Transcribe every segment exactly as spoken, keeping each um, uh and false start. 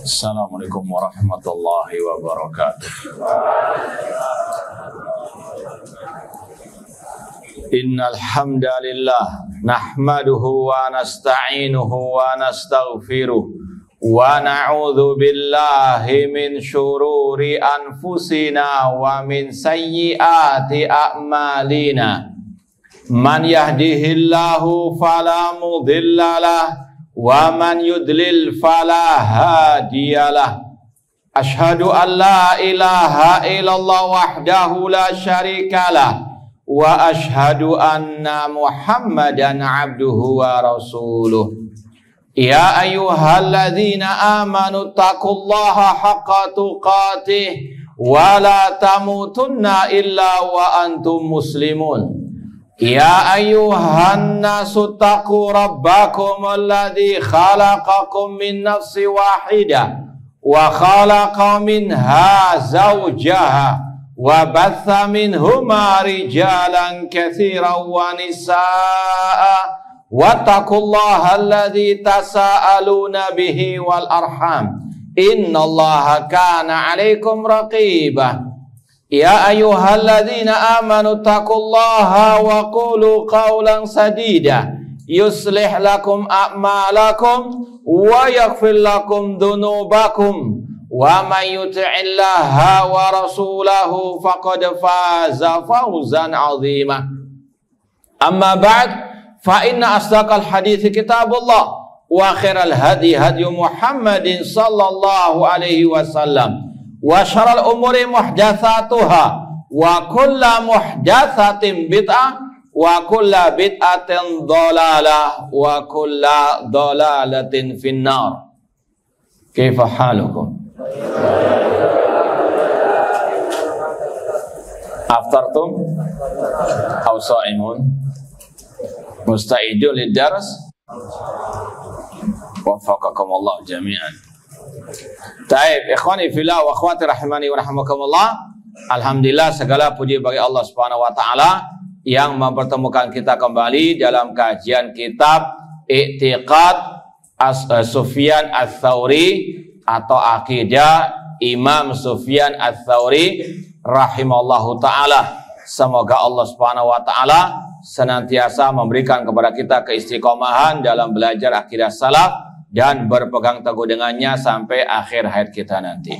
Assalamualaikum warahmatullahi wabarakatuh. Innal hamdalillah nahmaduhu wa nasta'inuhu wa nastaghfiruh wa na'udzu billahi min syururi anfusina wa min sayyiati a'malina. Man yahdihillahu fala mudhillalah wa man yudlil fala hadiyalah. Ashhadu an la ilaha illallah wahdahu la syarikalah wa ashhadu anna Muhammadan abduhu wa rasuluh. Ya ayyuhalladzina amanu taqullaha haqqa tuqatih wa la tamutunna illa wa antum muslimun. Ya ayyuhan nasu taqu rabbakum alladzi khalaqakum min nafsin wahidah wa khalaqa minha zawjaha wa batha minhuma rijalan katsiran wa nisaa wattaqullaha alladzi tasaaluna bihi wal arham innallaha kana 'alaikum raqibah. Ya ayyuhalladzina amanu taqullaha wa qulu qawlan sadida yuslih lakum a'malakum wa yaghfir lakum dhunubakum wa may yuti'illaha wa rasulahu faqad faza fawzan 'azima. Amma ba'd, fa inna asdaqal hadithi kitabullah wa khairal hadi hadi Muhammadin sallallahu alaihi wasallam wa syarrul umuri muhdatsatuha wa kullu muhdatsatin bid'ah wa kullu bid'atin dhalalah wa kullu dhalalatin finnar. Kaifa halukum? Aftartum aw sha'imun? Musta'idun lid-dars? Waffaqakumullah jami'an. Taib, ikhwani fillah wa akhwati rahimani wa rahimakumullah. Alhamdulillah, segala puji bagi Allah Subhanahu wa taala yang mempertemukan kita kembali dalam kajian kitab I'tiqad Sufyan Ats-Tsauri atau akidah Imam Sufyan Ats-Tsauri rahimallahu taala. Semoga Allah Subhanahu wa taala senantiasa memberikan kepada kita keistiqomahan dalam belajar akidah salaf dan berpegang teguh dengannya sampai akhir hayat kita nanti.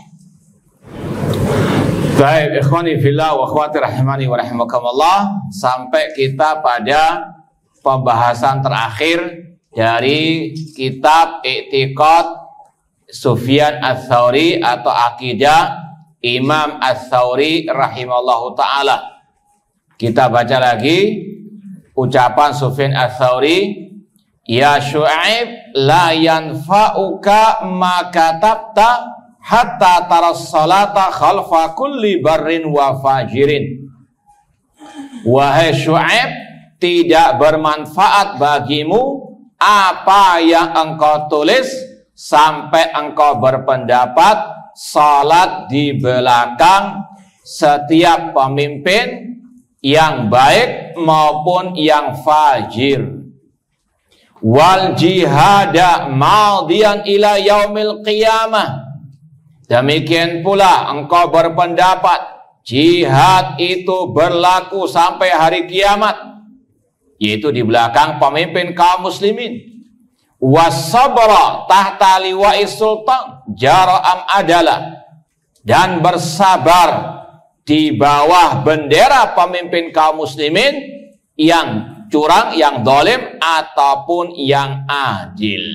Baik, ikhwani fillah wa akhwati rahimani wa rahimakumullah, sampai kita pada pembahasan terakhir dari kitab I'tiqad Sufyan Ats-Tsauri atau akidah Imam Ats-Tsauri rahimallahu taala. Kita baca lagi ucapan Sufyan Ats-Tsauri, ya Syu'aib la yanfa'uka ma katabta hatta taras salata khalfa kulli barrin wa fajirin. Wahai Syu'aib, tidak bermanfaat bagimu apa yang engkau tulis sampai engkau berpendapat salat di belakang setiap pemimpin yang baik maupun yang fajir. Wal jihada madiyan ila yaumil qiyamah. Demikian pula engkau berpendapat jihad itu berlaku sampai hari kiamat, yaitu di belakang pemimpin kaum muslimin. Wasabra tahta liwa'is sultan jara'am adalah, dan bersabar di bawah bendera pemimpin kaum muslimin yang curang, yang zalim ataupun yang adil.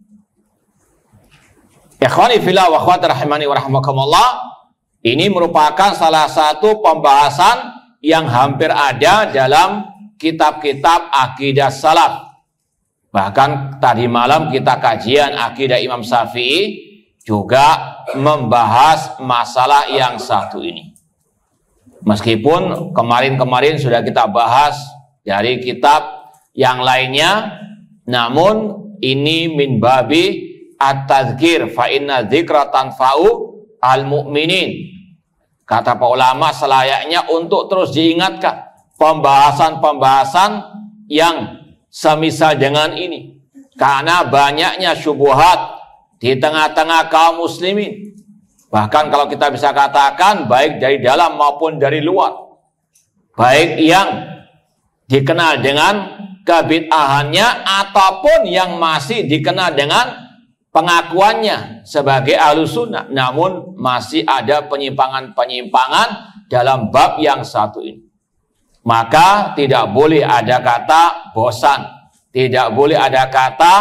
Ikhwani fillah wa akhwati rahimani wa rahimakumullah, ini merupakan salah satu pembahasan yang hampir ada dalam kitab-kitab akidah salaf. Bahkan tadi malam kita kajian akidah Imam Syafi'i juga membahas masalah yang satu ini. Meskipun kemarin-kemarin sudah kita bahas dari kitab yang lainnya, namun ini min babi at-tadzkir fa inna dzikra tanfa'u al-mu'minin. Kata para ulama, selayaknya untuk terus diingatkan pembahasan-pembahasan yang semisal dengan ini, karena banyaknya syubhat di tengah-tengah kaum muslimin. Bahkan kalau kita bisa katakan baik dari dalam maupun dari luar. Baik yang dikenal dengan kebid'ahannya ataupun yang masih dikenal dengan pengakuannya sebagai ahlus sunnah, namun masih ada penyimpangan-penyimpangan dalam bab yang satu ini. Maka tidak boleh ada kata bosan, tidak boleh ada kata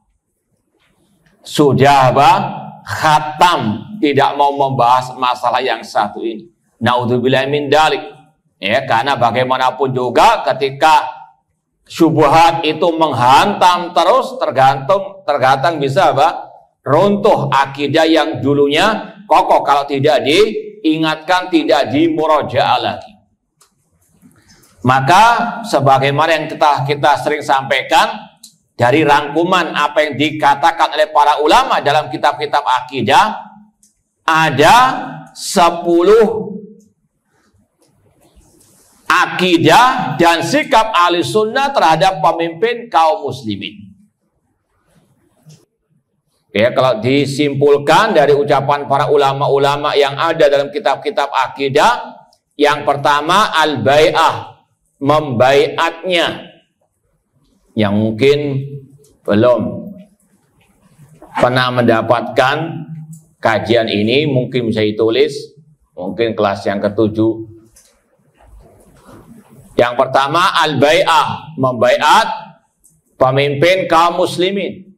sudah apa, khatam, tidak mau membahas masalah yang satu ini. Naudzubillah min dzalik. Ya, karena bagaimanapun juga ketika syubhat itu menghantam terus, tergantung tergantung bisa apa? Runtuh akidah yang dulunya kokoh kalau tidak diingatkan, tidak dimurajaah lagi. Maka sebagaimana yang kita kita sering sampaikan dari rangkuman apa yang dikatakan oleh para ulama dalam kitab-kitab akidah, ada sepuluh akidah dan sikap ahli sunnah terhadap pemimpin kaum muslimin. Ya, kalau disimpulkan dari ucapan para ulama-ulama yang ada dalam kitab-kitab akidah, yang pertama al-bai'ah, membaiatnya. Yang mungkin belum pernah mendapatkan kajian ini, mungkin bisa ditulis, mungkin kelas yang ketujuh. Yang pertama al-bai'ah, membaiat pemimpin kaum muslimin.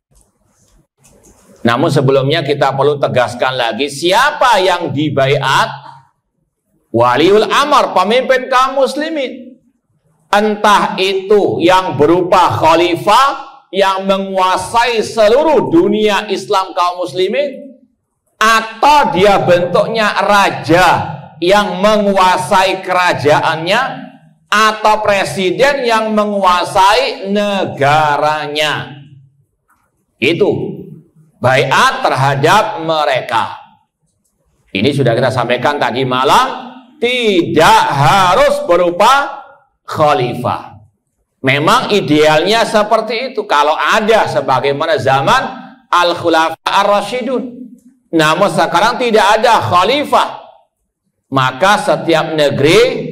Namun sebelumnya kita perlu tegaskan lagi, siapa yang dibaiat? Waliul amr, pemimpin kaum muslimin. Entah itu yang berupa khalifah yang menguasai seluruh dunia Islam kaum muslimin, atau dia bentuknya raja yang menguasai kerajaannya, atau presiden yang menguasai negaranya. Itu baiat terhadap mereka. Ini sudah kita sampaikan tadi malam, tidak harus berupa khalifah. Memang idealnya seperti itu kalau ada sebagaimana zaman al-khulafa ar-rasyidun. Namun sekarang tidak ada khalifah. Maka setiap negeri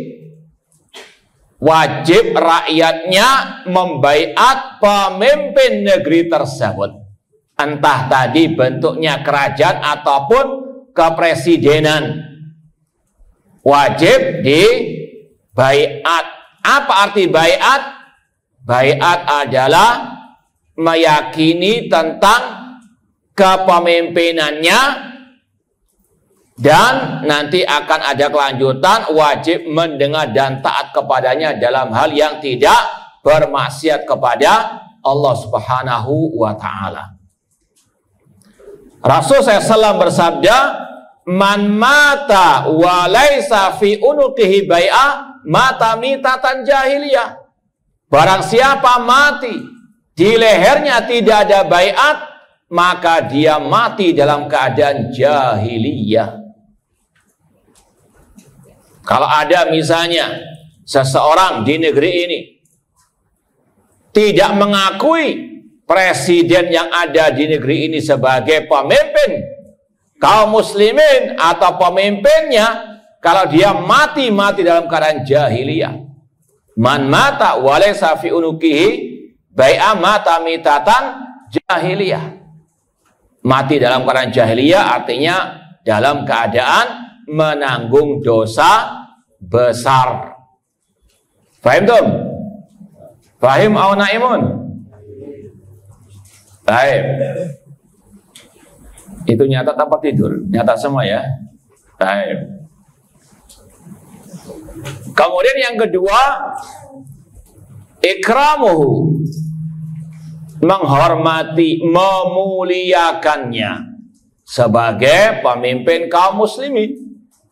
wajib rakyatnya membaiat pemimpin negeri tersebut. Entah tadi bentuknya kerajaan ataupun kepresidenan. Wajib dibaiat. Apa arti baiat? Baiat adalah meyakini tentang kepemimpinannya, dan nanti akan ada kelanjutan, wajib mendengar dan taat kepadanya dalam hal yang tidak bermaksiat kepada Allah Subhanahu wa ta'ala. Rasul shallallahu alaihi wasallam bersabda, man mata wa laisa fi unuqihi bai'ah mata mitatan jahiliyah. Barang siapa mati di lehernya tidak ada baiat, maka dia mati dalam keadaan jahiliyah. Kalau ada misalnya seseorang di negeri ini tidak mengakui presiden yang ada di negeri ini sebagai pemimpin kaum muslimin atau pemimpinnya, kalau dia mati, mati dalam keadaan jahiliyah. Man mata walaysa fi unuqihi bai'a mata mitatan jahiliyah. Mati dalam keadaan jahiliyah artinya dalam keadaan menanggung dosa besar. Fahim tum? Fahim au naimun? Baik. Itu nyata tanpa tidur? Nyata semua ya? Baik. Kemudian yang kedua, ikramuhu, menghormati, memuliakannya sebagai pemimpin kaum muslimin.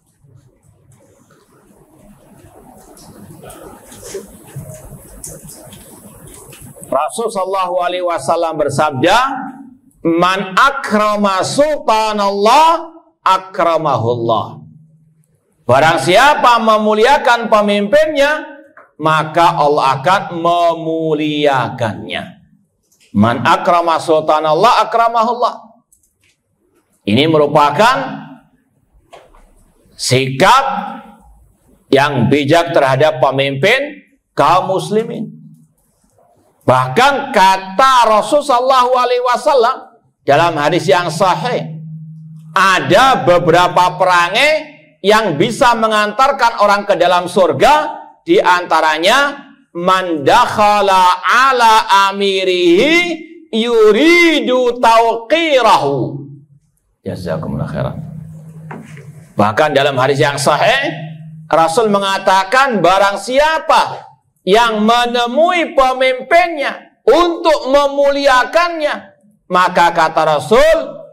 Rasul sallallahu alaihi wasallam bersabda, man akrama sultanallah akramahullah. Barang siapa memuliakan pemimpinnya, maka Allah akan memuliakannya. Man akrama sultanallah akramahullah. Ini merupakan sikap yang bijak terhadap pemimpin kaum muslimin. Bahkan kata Rasulullah shallallahu alaihi wasallam dalam hadis yang sahih, ada beberapa perangai yang bisa mengantarkan orang ke dalam surga, di antaranya man dakhala ala amirihi yuridu tauqirahu. Jazakumullah khairan. Bahkan dalam hadis yang sahih, Rasul mengatakan barang siapa yang menemui pemimpinnya untuk memuliakannya, maka kata Rasul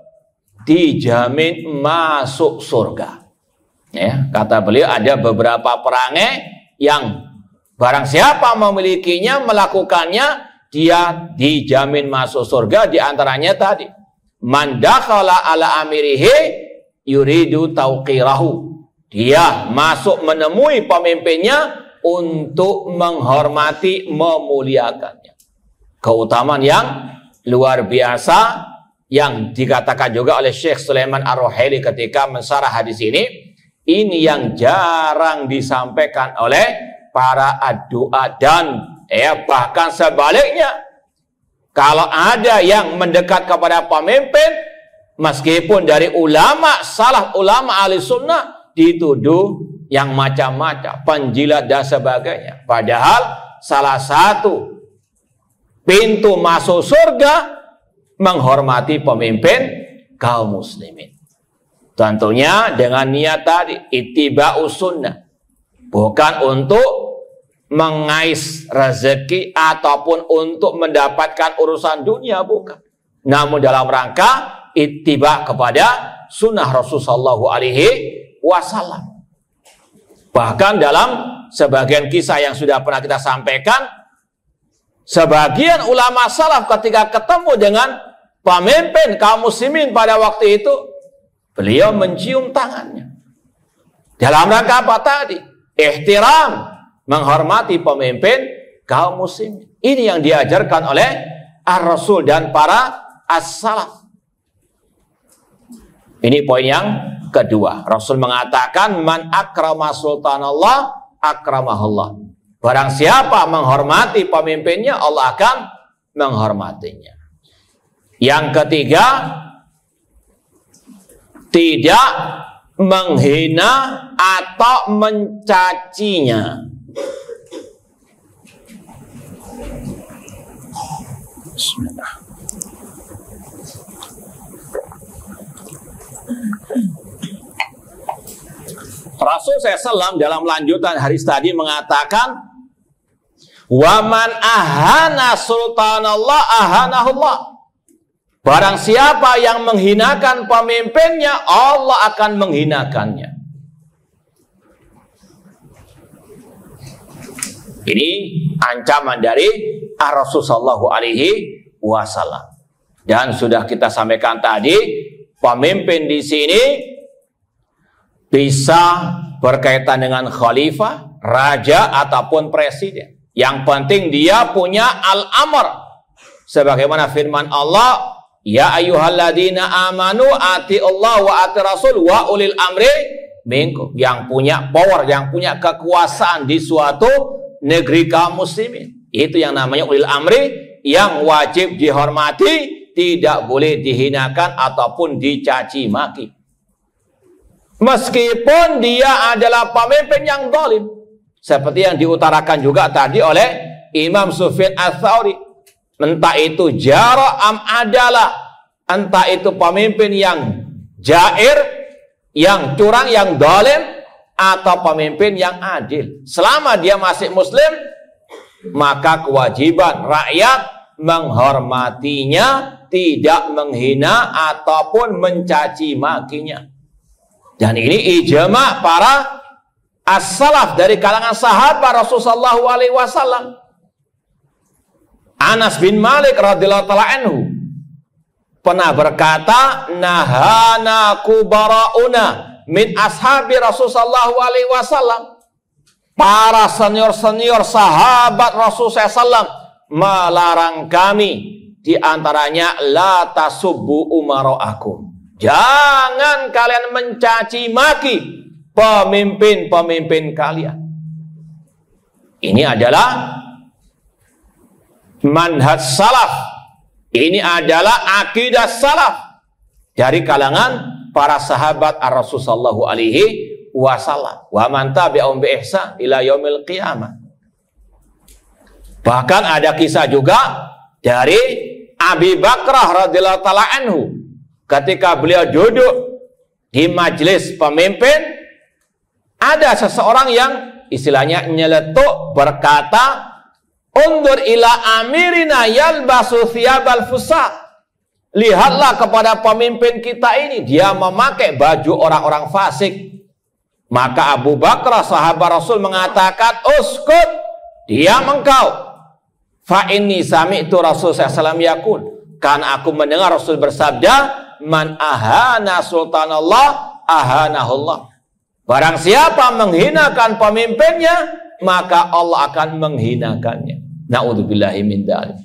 dijamin masuk surga. Ya, kata beliau ada beberapa perangai yang barang siapa memilikinya, melakukannya, dia dijamin masuk surga. Di antaranya tadi, man dakhala ala amirihi yuridu tauqirahu. Dia masuk menemui pemimpinnya untuk menghormati, memuliakannya. Keutamaan yang luar biasa yang dikatakan juga oleh Syekh Sulaiman Ar-Ruhaili ketika mensyarah hadis ini. Ini yang jarang disampaikan oleh para addu'a, dan ya bahkan sebaliknya, kalau ada yang mendekat kepada pemimpin, meskipun dari ulama salaf, ulama ahli sunnah, dituduh yang macam-macam, penjilat dan sebagainya. Padahal salah satu pintu masuk surga menghormati pemimpin kaum muslimin. Tentunya dengan niat tadi, ittiba'us sunnah, bukan untuk mengais rezeki ataupun untuk mendapatkan urusan dunia, bukan. Namun dalam rangka ittiba kepada sunnah Rasulullah shallallahu alaihi wasallam. Bahkan dalam sebagian kisah yang sudah pernah kita sampaikan, sebagian ulama salaf ketika ketemu dengan pemimpin kaum muslimin pada waktu itu, beliau mencium tangannya. Dalam rangka apa tadi? Ihtiram, menghormati pemimpin kaum muslimin. Ini yang diajarkan oleh Ar-Rasul dan para as-salaf. Ini poin yang kedua. Rasul mengatakan, man akrama sultanallah akramahullah. Barang siapa menghormati pemimpinnya, Allah akan menghormatinya. Yang ketiga, tidak menghina atau mencacinya. Bismillah. Rasul shallallahu alaihi wasallam dalam lanjutan hadis tadi mengatakan, waman ahana sultanallah ahanahullah. Barang siapa yang menghinakan pemimpinnya, Allah akan menghinakannya. Ini ancaman dari Rasul shallallahu alaihi wasallam. Dan sudah kita sampaikan tadi, pemimpin di sini bisa berkaitan dengan khalifah, raja ataupun presiden. Yang penting dia punya al-amr. Sebagaimana firman Allah, ya ayyuhalladzina amanu ati Allah wa ati Rasul wa ulil amri minkum. Yang punya power, yang punya kekuasaan di suatu negeri kaum muslimin, itu yang namanya ulil amri, yang wajib dihormati, tidak boleh dihinakan ataupun dicaci maki. Meskipun dia adalah pemimpin yang zalim, seperti yang diutarakan juga tadi oleh Imam Sufyan Ats-Tsauri. Entah itu jara am adalah, entah itu pemimpin yang jair, yang curang, yang zalim, atau pemimpin yang adil. Selama dia masih muslim, maka kewajiban rakyat menghormatinya, tidak menghina ataupun mencaci makinya. Dan ini ijma para as-salaf dari kalangan sahabat Rasulullah shallallahu alaihi wasallam. Anas bin Malik radhiyallahu ta'ala anhu pernah berkata, nahana kubarauna min ashabi Rasulullah shallallahu alaihi wasallam. Para senior-senior sahabat Rasulullah shallallahu alaihi wasallam melarang kami, di antaranya la tasubbu umara'akum. Jangan kalian mencaci maki pemimpin-pemimpin kalian. Ini adalah manhaj salaf. Ini adalah akidah salaf dari kalangan para sahabat ar-Rasul sallallahu alaihi wasallam. Wa man tabi'ahum bi ihsan ila yaumil qiyamah. Bahkan ada kisah juga dari Abi Bakrah radhiyallahu taala anhu, ketika beliau duduk di majelis pemimpin, ada seseorang yang istilahnya nyeletuk berkata, "Undur ila amirina yalbasu thiyabal fusaq." Lihatlah kepada pemimpin kita ini, dia memakai baju orang-orang fasik. Maka Abu Bakrah sahabat Rasul mengatakan, "Uskut, diam engkau. Fa inni sami'tu Rasul sallallahu alaihi wasallam yaqul." Karena aku mendengar Rasul bersabda, "Man ahana sultanallah ahanahullah." Barang siapa menghinakan pemimpinnya, maka Allah akan menghinakannya. Na'udzubillahi min dzalik.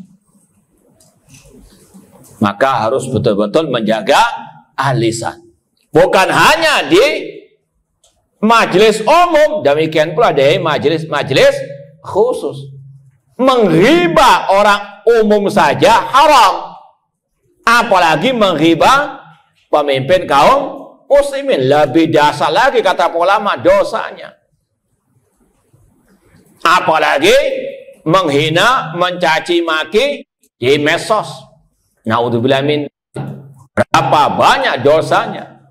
Maka harus betul-betul menjaga lisan. Bukan hanya di majelis umum, demikian pula di majelis-majelis khusus. Menghibah orang umum saja haram, apalagi menghibah pemimpin kaum muslimin. Lebih dasar lagi kata ulama dosanya. Apalagi menghina, mencaci maki di medsos. Naudzubillah min, berapa banyak dosanya.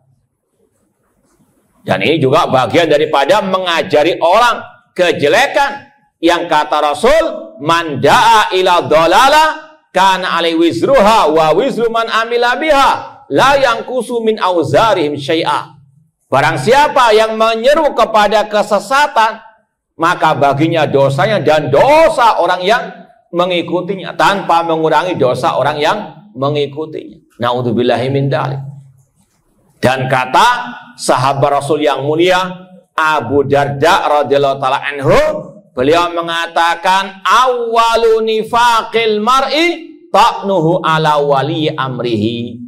Dan ini juga bagian daripada mengajari orang kejelekan. Yang kata Rasul, "Man da'a ila dhalala kana alaihi wizruha wa wizru man amila biha la yanqusu min auzarihim syai'a." Barang siapa yang menyeru kepada kesesatan, maka baginya dosanya dan dosa orang yang mengikutinya, tanpa mengurangi dosa orang yang mengikutinya. Na'udzubillahi min dzalik. Dan kata sahabat Rasul yang mulia Abu Darda radhiyallahu taala anhu, beliau mengatakan, "Awwalu nifaqil mar'i ta'nuhu ala wali amrihi."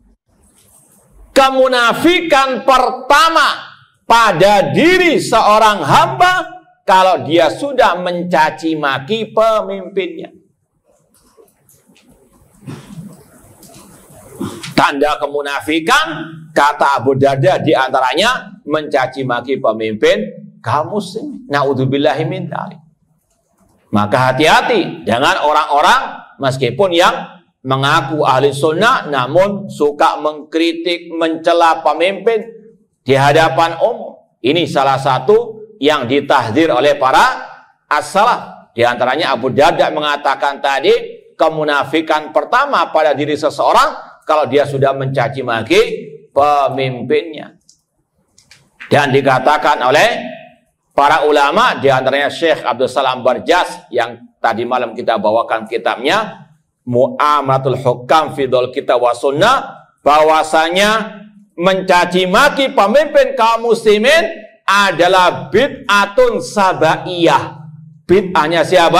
Kemunafikan pertama pada diri seorang hamba kalau dia sudah mencaci maki pemimpinnya. Tanda kemunafikan, kata Abu Darda, diantaranya mencaci maki pemimpin kaum muslim. Na'udzubillahi min dzalik. Maka hati-hati dengan orang-orang meskipun yang mengaku ahli sunnah namun suka mengkritik, mencela pemimpin di hadapan umum. Ini salah satu yang ditahdzir oleh para as-salaf. Di antaranya Abu Darda mengatakan tadi, kemunafikan pertama pada diri seseorang kalau dia sudah mencaci maki pemimpinnya. Dan dikatakan oleh para ulama, di antaranya Syekh Abdul Salam Barjas yang tadi malam kita bawakan kitabnya Mu'amalatul Hukam fi Dhul Kitab wa Sunnah, bahwasanya mencaci maki pemimpin kaum muslimin adalah bid'atun sabaiyah. Bid'ahnya siapa?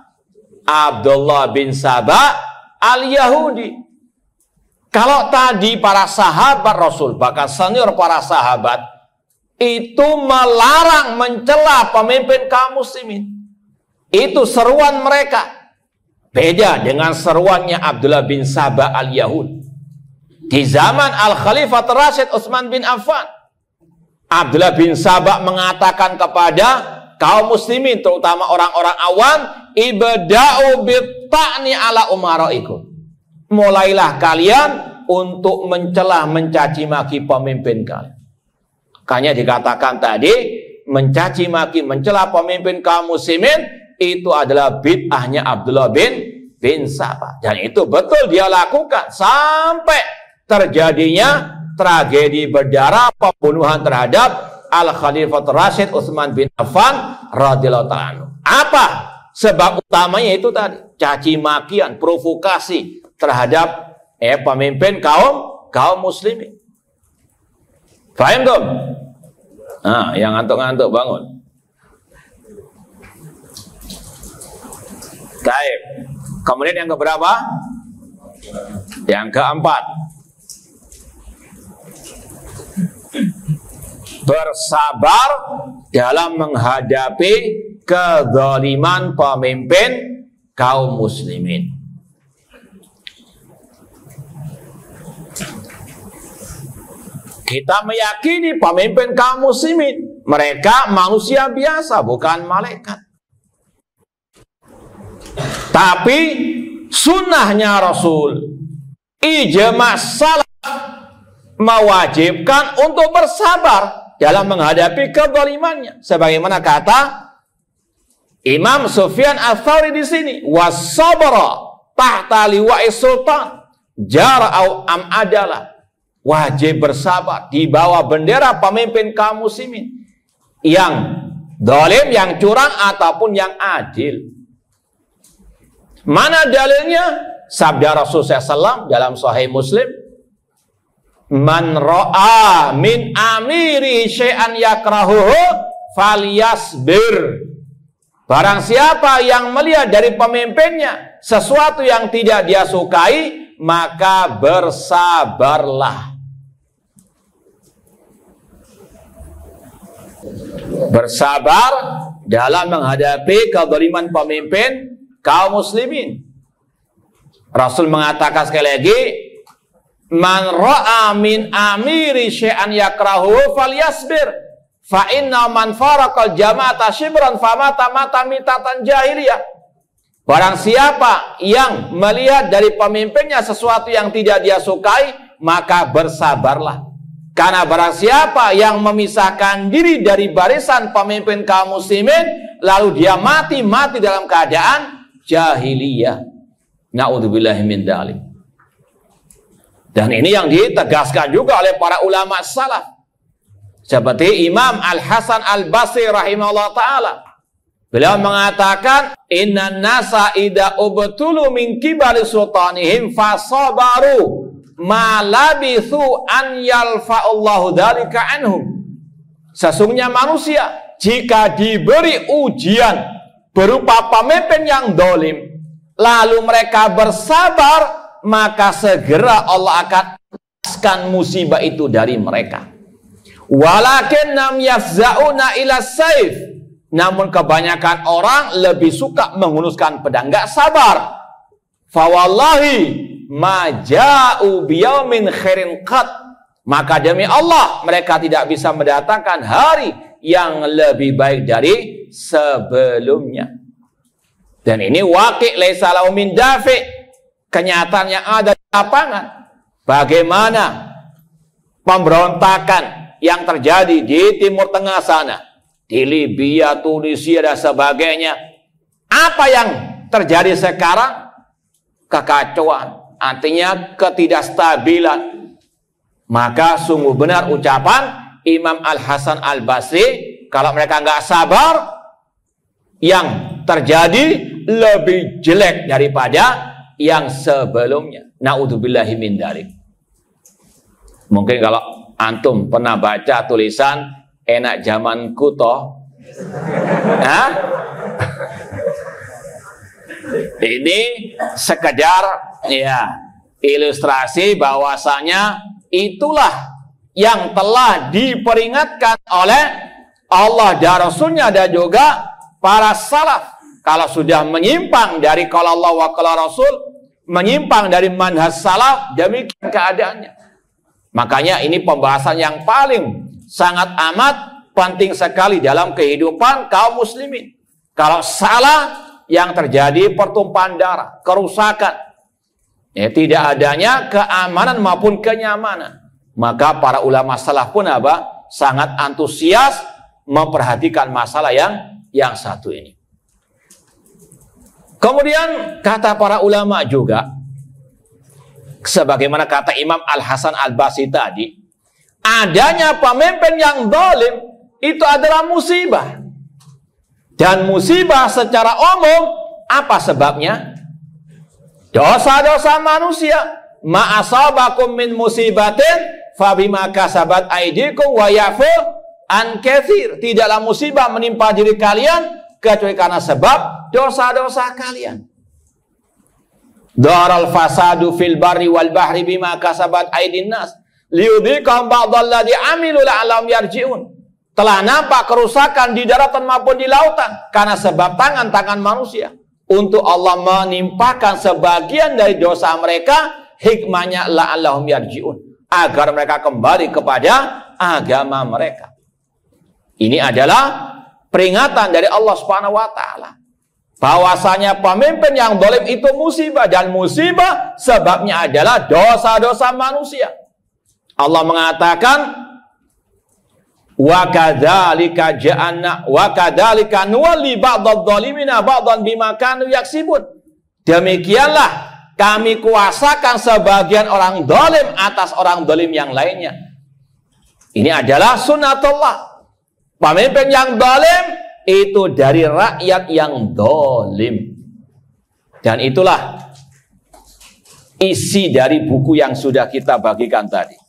Abdullah bin Saba al-Yahudi. Kalau tadi para sahabat Rasul, bahkan senior para sahabat, itu melarang mencela pemimpin kaum muslimin. Itu seruan mereka. Beda dengan seruannya Abdullah bin Saba al-Yahud. Di zaman Al-Khalifah Rasyid Utsman bin Affan, Abdullah bin Saba mengatakan kepada kaum muslimin, terutama orang-orang awam, ibda'u bitta'ni ala umaraikum. Mulailah kalian untuk mencela, mencaci maki pemimpin kalian. Makanya dikatakan tadi, mencaci maki, mencela pemimpin kaum muslimin itu adalah bid'ahnya Abdullah bin bin Saba. Dan itu betul dia lakukan sampai terjadinya tragedi berdarah pembunuhan terhadap Al-Khalifah Rasyid Utsman bin Affan radhiyallahu ta'ala anhu. Apa sebab utamanya? Itu tadi, caci makian, provokasi terhadap eh, pemimpin kaum kaum muslimin. Paham dong? Nah, yang ngantuk-ngantuk bangun. Baik. Kemudian yang keberapa? Yang keempat. bersabar dalam menghadapi kezaliman pemimpin kaum muslimin. Kita meyakini pemimpin kaum muslimin, mereka manusia biasa, bukan malaikat. Tapi sunnahnya Rasul, ijma' salaf mewajibkan untuk bersabar dalam menghadapi kezalimannya. Sebagaimana kata Imam Sufyan Ats-Tsauri di sini, was-sabra tahta liwa'i sultan jara'au am adalah. Wajib bersabar di bawah bendera pemimpin kaum muslimin yang zalim, yang curang ataupun yang adil. Mana dalilnya? Sabda Rasulullah shallallahu alaihi wasallam dalam Sahih Muslim, man ra'a min amiri syai'an yakrahuhu falyasbir. Barang siapa yang melihat dari pemimpinnya sesuatu yang tidak dia sukai, maka bersabarlah. Bersabar dalam menghadapi kezaliman pemimpin kaum muslimin. Rasul mengatakan sekali lagi, man ra'a min amiri syai'an yakrahu falyasbir fa inna man faraqal jama'ata shibran famata mata mitatan jahiliyah. Barang siapa yang melihat dari pemimpinnya sesuatu yang tidak dia sukai, maka bersabarlah. Karena barang siapa yang memisahkan diri dari barisan pemimpin kaum muslimin, lalu dia mati, mati dalam keadaan jahiliyah. Na'udzubillahi min dzalik. Dan ini yang ditegaskan juga oleh para ulama salaf. Seperti Imam Al-Hasan Al-Basri rahimahullah ta'ala. Beliau mengatakan, inna nasa ida ubtulu min kibali sultanihim fasabaru ma labithu an yalfa'allahu dzalika anhum. Sesungguhnya manusia jika diberi ujian berupa pemimpin yang dolim, lalu mereka bersabar, maka segera Allah akan lepaskan musibah itu dari mereka. Walakin nam yafza'una ila saif. Namun kebanyakan orang lebih suka menghunuskan pedang, nggak sabar. Fawallahi ma ja'u biyaumin khairin qat. Maka demi Allah mereka tidak bisa mendatangkan hari yang lebih baik dari sebelumnya. Dan ini waqi' laisa lahu min dafi', kenyataan yang ada di lapangan. Bagaimana pemberontakan yang terjadi di Timur Tengah sana, di Libya, Tunisia dan sebagainya. Apa yang terjadi sekarang? Kekacauan, artinya ketidakstabilan. Maka sungguh benar ucapan Imam Al-Hasan Al-Basri, kalau mereka nggak sabar, yang terjadi lebih jelek daripada yang sebelumnya. Na'udzubillahi min dzalik. Mungkin kalau antum pernah baca tulisan enak zamanku toh. Hah? Ini sekedar ya ilustrasi bahwasanya itulah yang telah diperingatkan oleh Allah dan Rasulnya dan juga para salaf. Kalau sudah menyimpang dari qala Allah wa qala Rasul, menyimpang dari manhaj salaf, demikian keadaannya. Makanya ini pembahasan yang paling sangat amat penting sekali dalam kehidupan kaum muslimin. Kalau salah, yang terjadi pertumpahan darah, kerusakan, ya, tidak adanya keamanan maupun kenyamanan. Maka para ulama salaf pun apa? Sangat antusias memperhatikan masalah yang yang satu ini. Kemudian kata para ulama juga, sebagaimana kata Imam Al-Hasan Al-Basri tadi, adanya pemimpin yang zalim itu adalah musibah. Dan musibah secara umum apa sebabnya? Dosa-dosa manusia. Ma asabakum min musibatin fabima kasabat aydikum wa yafu an katsir. Tidaklah musibah menimpa diri kalian kecuali karena sebab dosa-dosa kalian. Daral fasadu fil barri wal bahri bima kasabat aydin nas liyudhiqahum ba'dalladzi amilu la'allahum yarji'un. Telah nampak kerusakan di daratan maupun di lautan karena sebab tangan-tangan manusia. Untuk Allah menimpakan sebagian dari dosa mereka, hikmahnya la'allahum yarji'un, agar mereka kembali kepada agama mereka. Ini adalah peringatan dari Allah Subhanahu wa taala bahwasanya pemimpin yang zalim itu musibah, dan musibah sebabnya adalah dosa-dosa manusia. Allah mengatakan, wa kadzalika ja'alna wa kadzalika nuwalli ba'dadh-dhalimina ba'dhan bima kanu yaksibun. Demikianlah kami kuasakan sebagian orang zalim atas orang zalim yang lainnya. Ini adalah sunnatullah. Pemimpin yang zalim itu dari rakyat yang zalim. Dan itulah isi dari buku yang sudah kita bagikan tadi.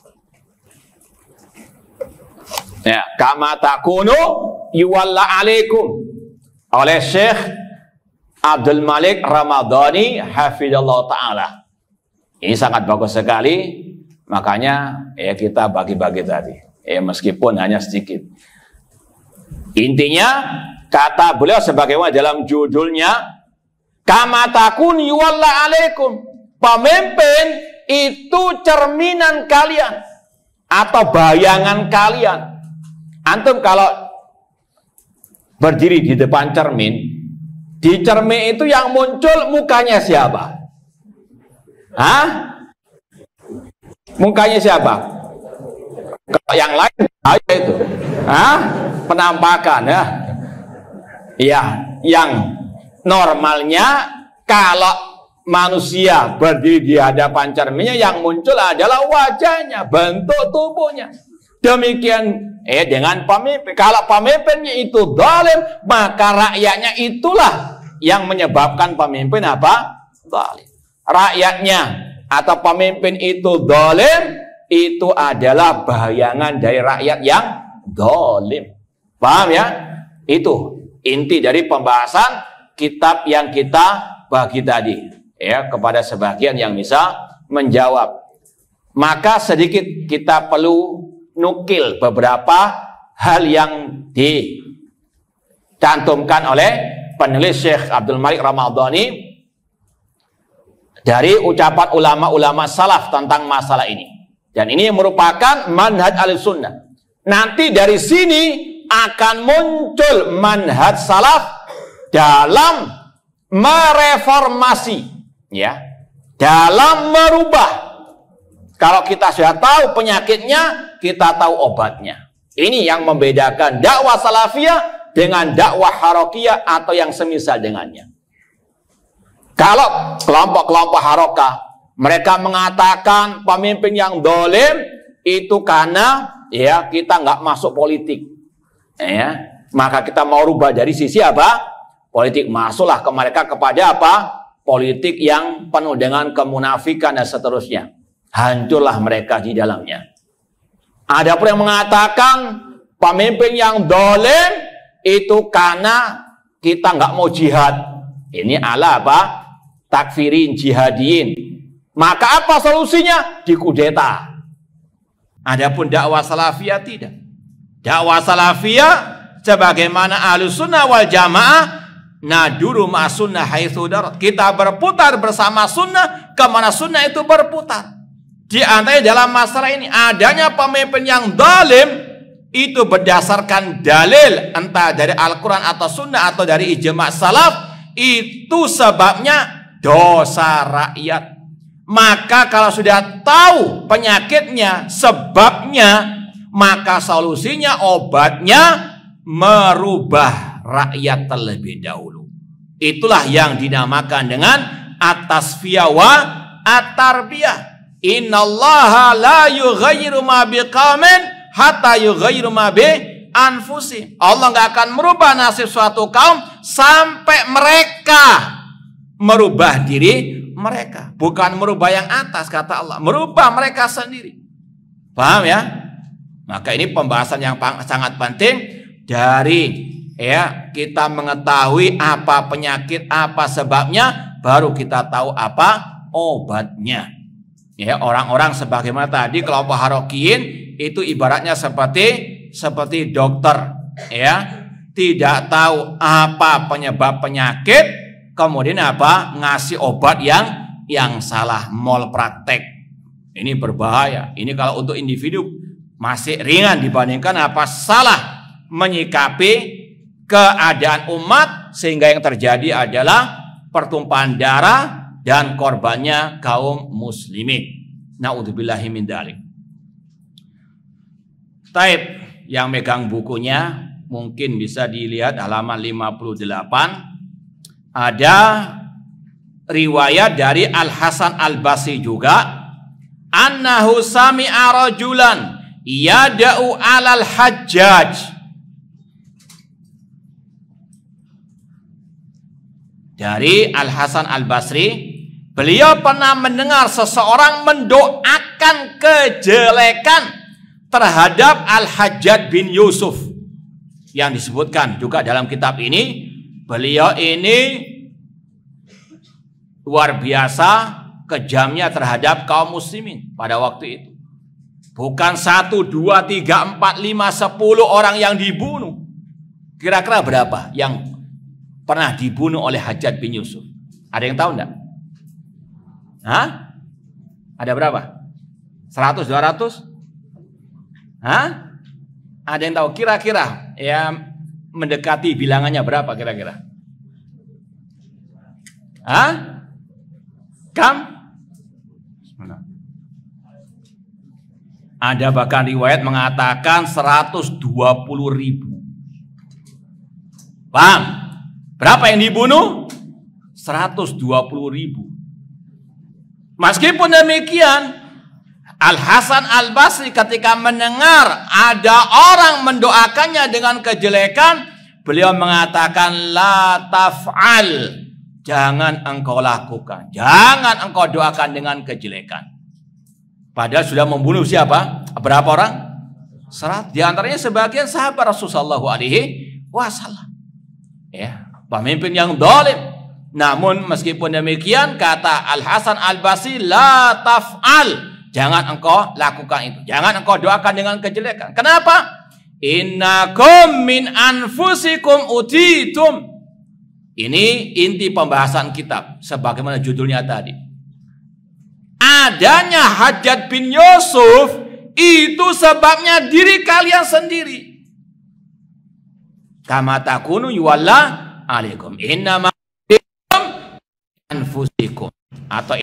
Ya, kama takunu yuwalla alaikum, oleh Syekh Abdul Malik Ramadhani hafizallahu taala. Ini sangat bagus sekali, makanya ya kita bagi-bagi tadi. Ya meskipun hanya sedikit. Intinya kata beliau sebagaimana dalam judulnya, kama takunu yuwalla alaikum. Pemimpin itu cerminan kalian atau bayangan kalian. Antum kalau berdiri di depan cermin, di cermin itu yang muncul mukanya siapa? Hah? Mukanya siapa? Kalau yang lain aja itu. Hah? Penampakan ya. Ya, yang normalnya kalau manusia berdiri di hadapan cerminnya, yang muncul adalah wajahnya, bentuk tubuhnya. Demikian eh dengan pemimpin. Kalau pemimpinnya itu zalim, maka rakyatnya itulah yang menyebabkan pemimpin apa? Zalim. Rakyatnya atau pemimpin itu zalim, itu adalah bayangan dari rakyat yang zalim. Paham ya? Itu inti dari pembahasan kitab yang kita bagi tadi, ya, kepada sebagian yang bisa menjawab. Maka sedikit kita perlu nukil beberapa hal yang dicantumkan oleh penulis Syekh Abdul Malik Ramadhani dari ucapan ulama-ulama salaf tentang masalah ini. Dan ini merupakan manhaj al-sunnah. Nanti dari sini akan muncul manhaj salaf dalam mereformasi, ya, dalam merubah. Kalau kita sudah tahu penyakitnya, kita tahu obatnya. Ini yang membedakan dakwah salafiyah dengan dakwah harokiyah atau yang semisal dengannya. Kalau kelompok-kelompok harokah, mereka mengatakan pemimpin yang zalim itu karena ya kita nggak masuk politik, ya, maka kita mau rubah dari sisi apa? Politik. Masuklah ke mereka kepada apa? Politik yang penuh dengan kemunafikan dan seterusnya. Hancurlah mereka di dalamnya. Ada pun yang mengatakan pemimpin yang zalim itu karena kita nggak mau jihad. Ini ala apa? Takfirin, jihadiin. Maka apa solusinya? Dikudeta. Adapun dakwah salafiyah tidak. Dakwah salafiyah sebagaimana Ahlus Sunnah wal Jamaah, naduru ma sunnah haitsu darat. Kita berputar bersama sunnah kemana sunnah itu berputar. Di antaranya dalam masalah ini adanya pemimpin yang zalim itu berdasarkan dalil entah dari Al-Quran atau sunnah atau dari ijma' salaf, itu sebabnya dosa rakyat. Maka kalau sudah tahu penyakitnya, sebabnya, maka solusinya, obatnya merubah rakyat terlebih dahulu. Itulah yang dinamakan dengan at-tasfiyah wa at-tarbiyah. Innallaha la yughayyiru ma biqaumin hatta yughayyiru ma bi anfusihim. Allah nggak akan merubah nasib suatu kaum sampai mereka merubah diri mereka. Bukan merubah yang atas, kata Allah, merubah mereka sendiri. Paham ya? Maka ini pembahasan yang sangat penting dari ya kita mengetahui apa penyakit, apa sebabnya, baru kita tahu apa obatnya. Ya, orang-orang sebagaimana tadi kelompok harokiyin itu ibaratnya seperti seperti dokter, ya, tidak tahu apa penyebab penyakit, kemudian apa ngasih obat yang yang salah, malpraktek. Ini berbahaya. Ini kalau untuk individu masih ringan dibandingkan apa salah menyikapi keadaan umat sehingga yang terjadi adalah pertumpahan darah dan korbannya kaum muslimin. Naudzubillahi min dzalik. Taib, yang megang bukunya mungkin bisa dilihat halaman lima puluh delapan. Ada riwayat dari Al Hasan Al Basri juga, annahu sami'a rajulan yada'u 'alal Hajjaj. Dari Al Hasan Al Basri, beliau pernah mendengar seseorang mendoakan kejelekan terhadap Al-Hajjaj bin Yusuf, yang disebutkan juga dalam kitab ini. Beliau ini luar biasa kejamnya terhadap kaum muslimin pada waktu itu. Bukan satu, dua, tiga, empat, lima, sepuluh orang yang dibunuh. Kira-kira berapa yang pernah dibunuh oleh Hajjaj bin Yusuf? Ada yang tahu enggak? Hah? Ada berapa? Seratus, dua ratus? Hah? Ada yang tahu kira-kira ya mendekati bilangannya berapa kira-kira? Hah? Kam? Ada bahkan riwayat mengatakan seratus dua puluh ribu. Paham? Berapa yang dibunuh? seratus dua puluh ribu. Meskipun demikian, Al Hasan Al Basri ketika mendengar ada orang mendoakannya dengan kejelekan, beliau mengatakan la taf'al, jangan engkau lakukan, jangan engkau doakan dengan kejelekan. Padahal sudah membunuh siapa? Berapa orang? Serat. Di antaranya sebagian sahabat Rasulullah shallallahu alaihi wasallam. Ya, pemimpin yang zalim. Namun meskipun demikian, kata Al Hasan Al Basri, la taf'al, jangan engkau lakukan itu. Jangan engkau doakan dengan kejelekan. Kenapa? Innakum min anfusikum utitum. Ini inti pembahasan kitab, sebagaimana judulnya tadi. Adanya Hajjaj bin Yusuf itu sebabnya diri kalian sendiri. Kama takunu yuwalla alaikum. Innama anfusikum, atau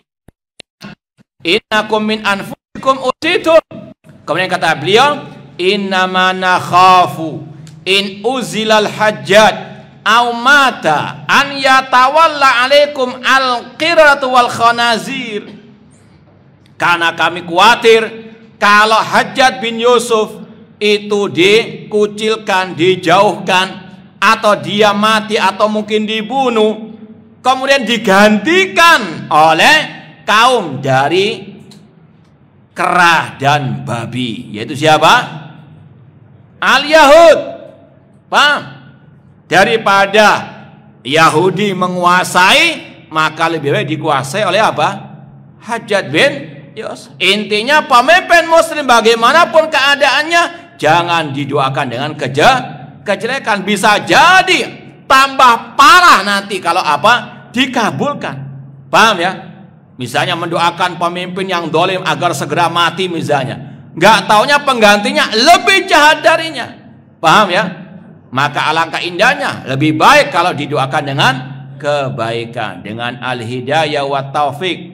innakum min anfusikum utitum. Kemudian kata beliau, innama nakhafu in uzilal Hajjaj au mata an yatawalla alaikum al-qiratu wal khanazir. Karena kami khawatir kalau Hajjaj bin Yusuf itu dikucilkan, dijauhkan, atau dia mati atau mungkin dibunuh, kemudian digantikan oleh kaum dari kera dan babi, yaitu siapa? Al-Yahud. Paham? Daripada Yahudi menguasai, maka lebih baik dikuasai oleh apa? Hajjaj bin Yusuf. Intinya pemimpin muslim bagaimanapun keadaannya, jangan didoakan dengan keje kejelekan. Bisa jadi tambah parah nanti kalau apa? Dikabulkan. Paham ya? Misalnya mendoakan pemimpin yang dolim agar segera mati misalnya, nggak taunya penggantinya lebih jahat darinya. Paham ya? Maka alangkah indahnya, lebih baik kalau didoakan dengan kebaikan, dengan al-hidayah wa taufik.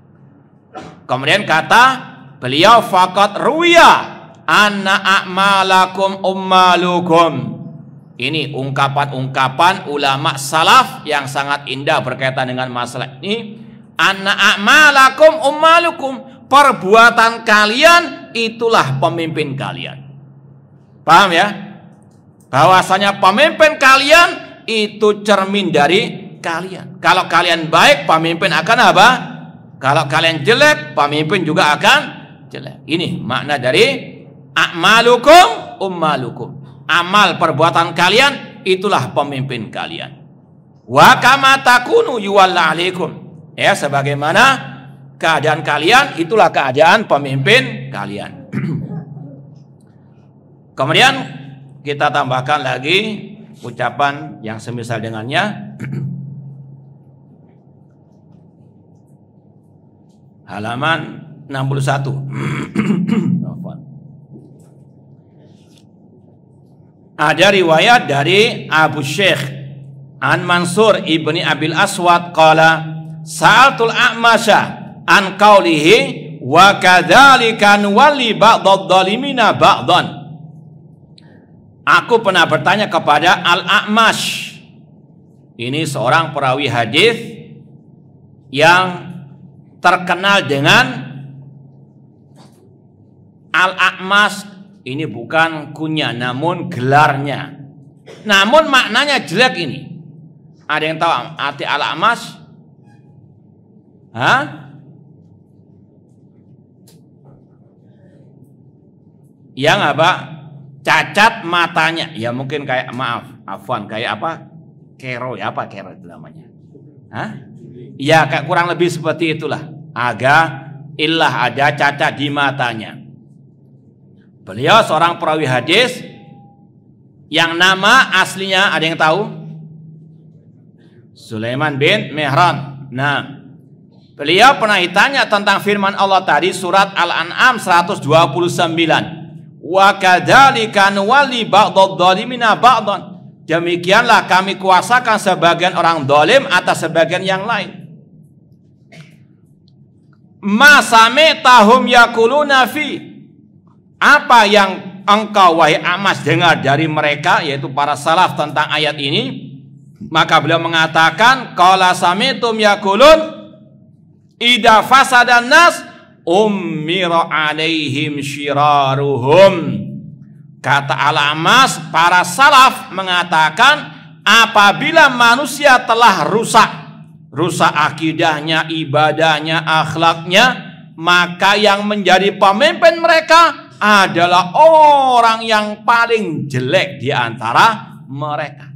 Kemudian kata beliau, faqat ruya anna a'malakum ummalukum. Ini ungkapan-ungkapan ulama salaf yang sangat indah berkaitan dengan masalah ini. Anna a'malakum ummalukum, perbuatan kalian itulah pemimpin kalian. Paham ya? Bahwasanya pemimpin kalian itu cermin dari kalian. Kalau kalian baik, pemimpin akan apa? Kalau kalian jelek, pemimpin juga akan jelek. Ini makna dari a'malukum ummalukum. Amal perbuatan kalian itulah pemimpin kalian. Wa kama takunu yuwalla alaikum. Ya, sebagaimana keadaan kalian itulah keadaan pemimpin kalian. Kemudian kita tambahkan lagi ucapan yang semisal dengannya. Halaman enam puluh satu. Ada riwayat dari Abu Syekh an Mansur ibni Abil Aswad qala sa'altul a'masya an qawlihi wa kadzalika nuwalli ba'dadh dhalimina ba'dhan. Aku pernah bertanya kepada Al-A'mash. Ini seorang perawi hadis yang terkenal dengan Al-A'mash. Ini bukan kunya, namun gelarnya. Namun maknanya jelek ini. Ada yang tahu arti Al-A'mash? Hah? Yang apa? Cacat matanya. Ya mungkin kayak, maaf, afwan, kayak apa? Kero, ya apa kero itu namanya? Hah? Ya kayak kurang lebih seperti itulah. Agak illah, ada cacat di matanya. Beliau seorang perawi hadis yang nama aslinya ada yang tahu? Sulaiman bin Mihran. Nah, beliau pernah ditanya tentang firman Allah tadi surat Al-An'am seratus dua puluh sembilan. Wa kadzalika nuwalli ba'dadh dhalimina ba'dhan. Demikianlah kami kuasakan sebagian orang zalim atas sebagian yang lain. Ma sami'tahum yaquluna fi. Apa yang engkau wahai A'mash dengar dari mereka, yaitu para salaf, tentang ayat ini? Maka beliau mengatakan, qala sami'tum yaqulun idza fasadan nas ummira alaihim syiraruhum. Kata Al-A'mash, para salaf mengatakan apabila manusia telah rusak, rusak akidahnya, ibadahnya, akhlaknya, maka yang menjadi pemimpin mereka adalah orang yang paling jelek di antara mereka.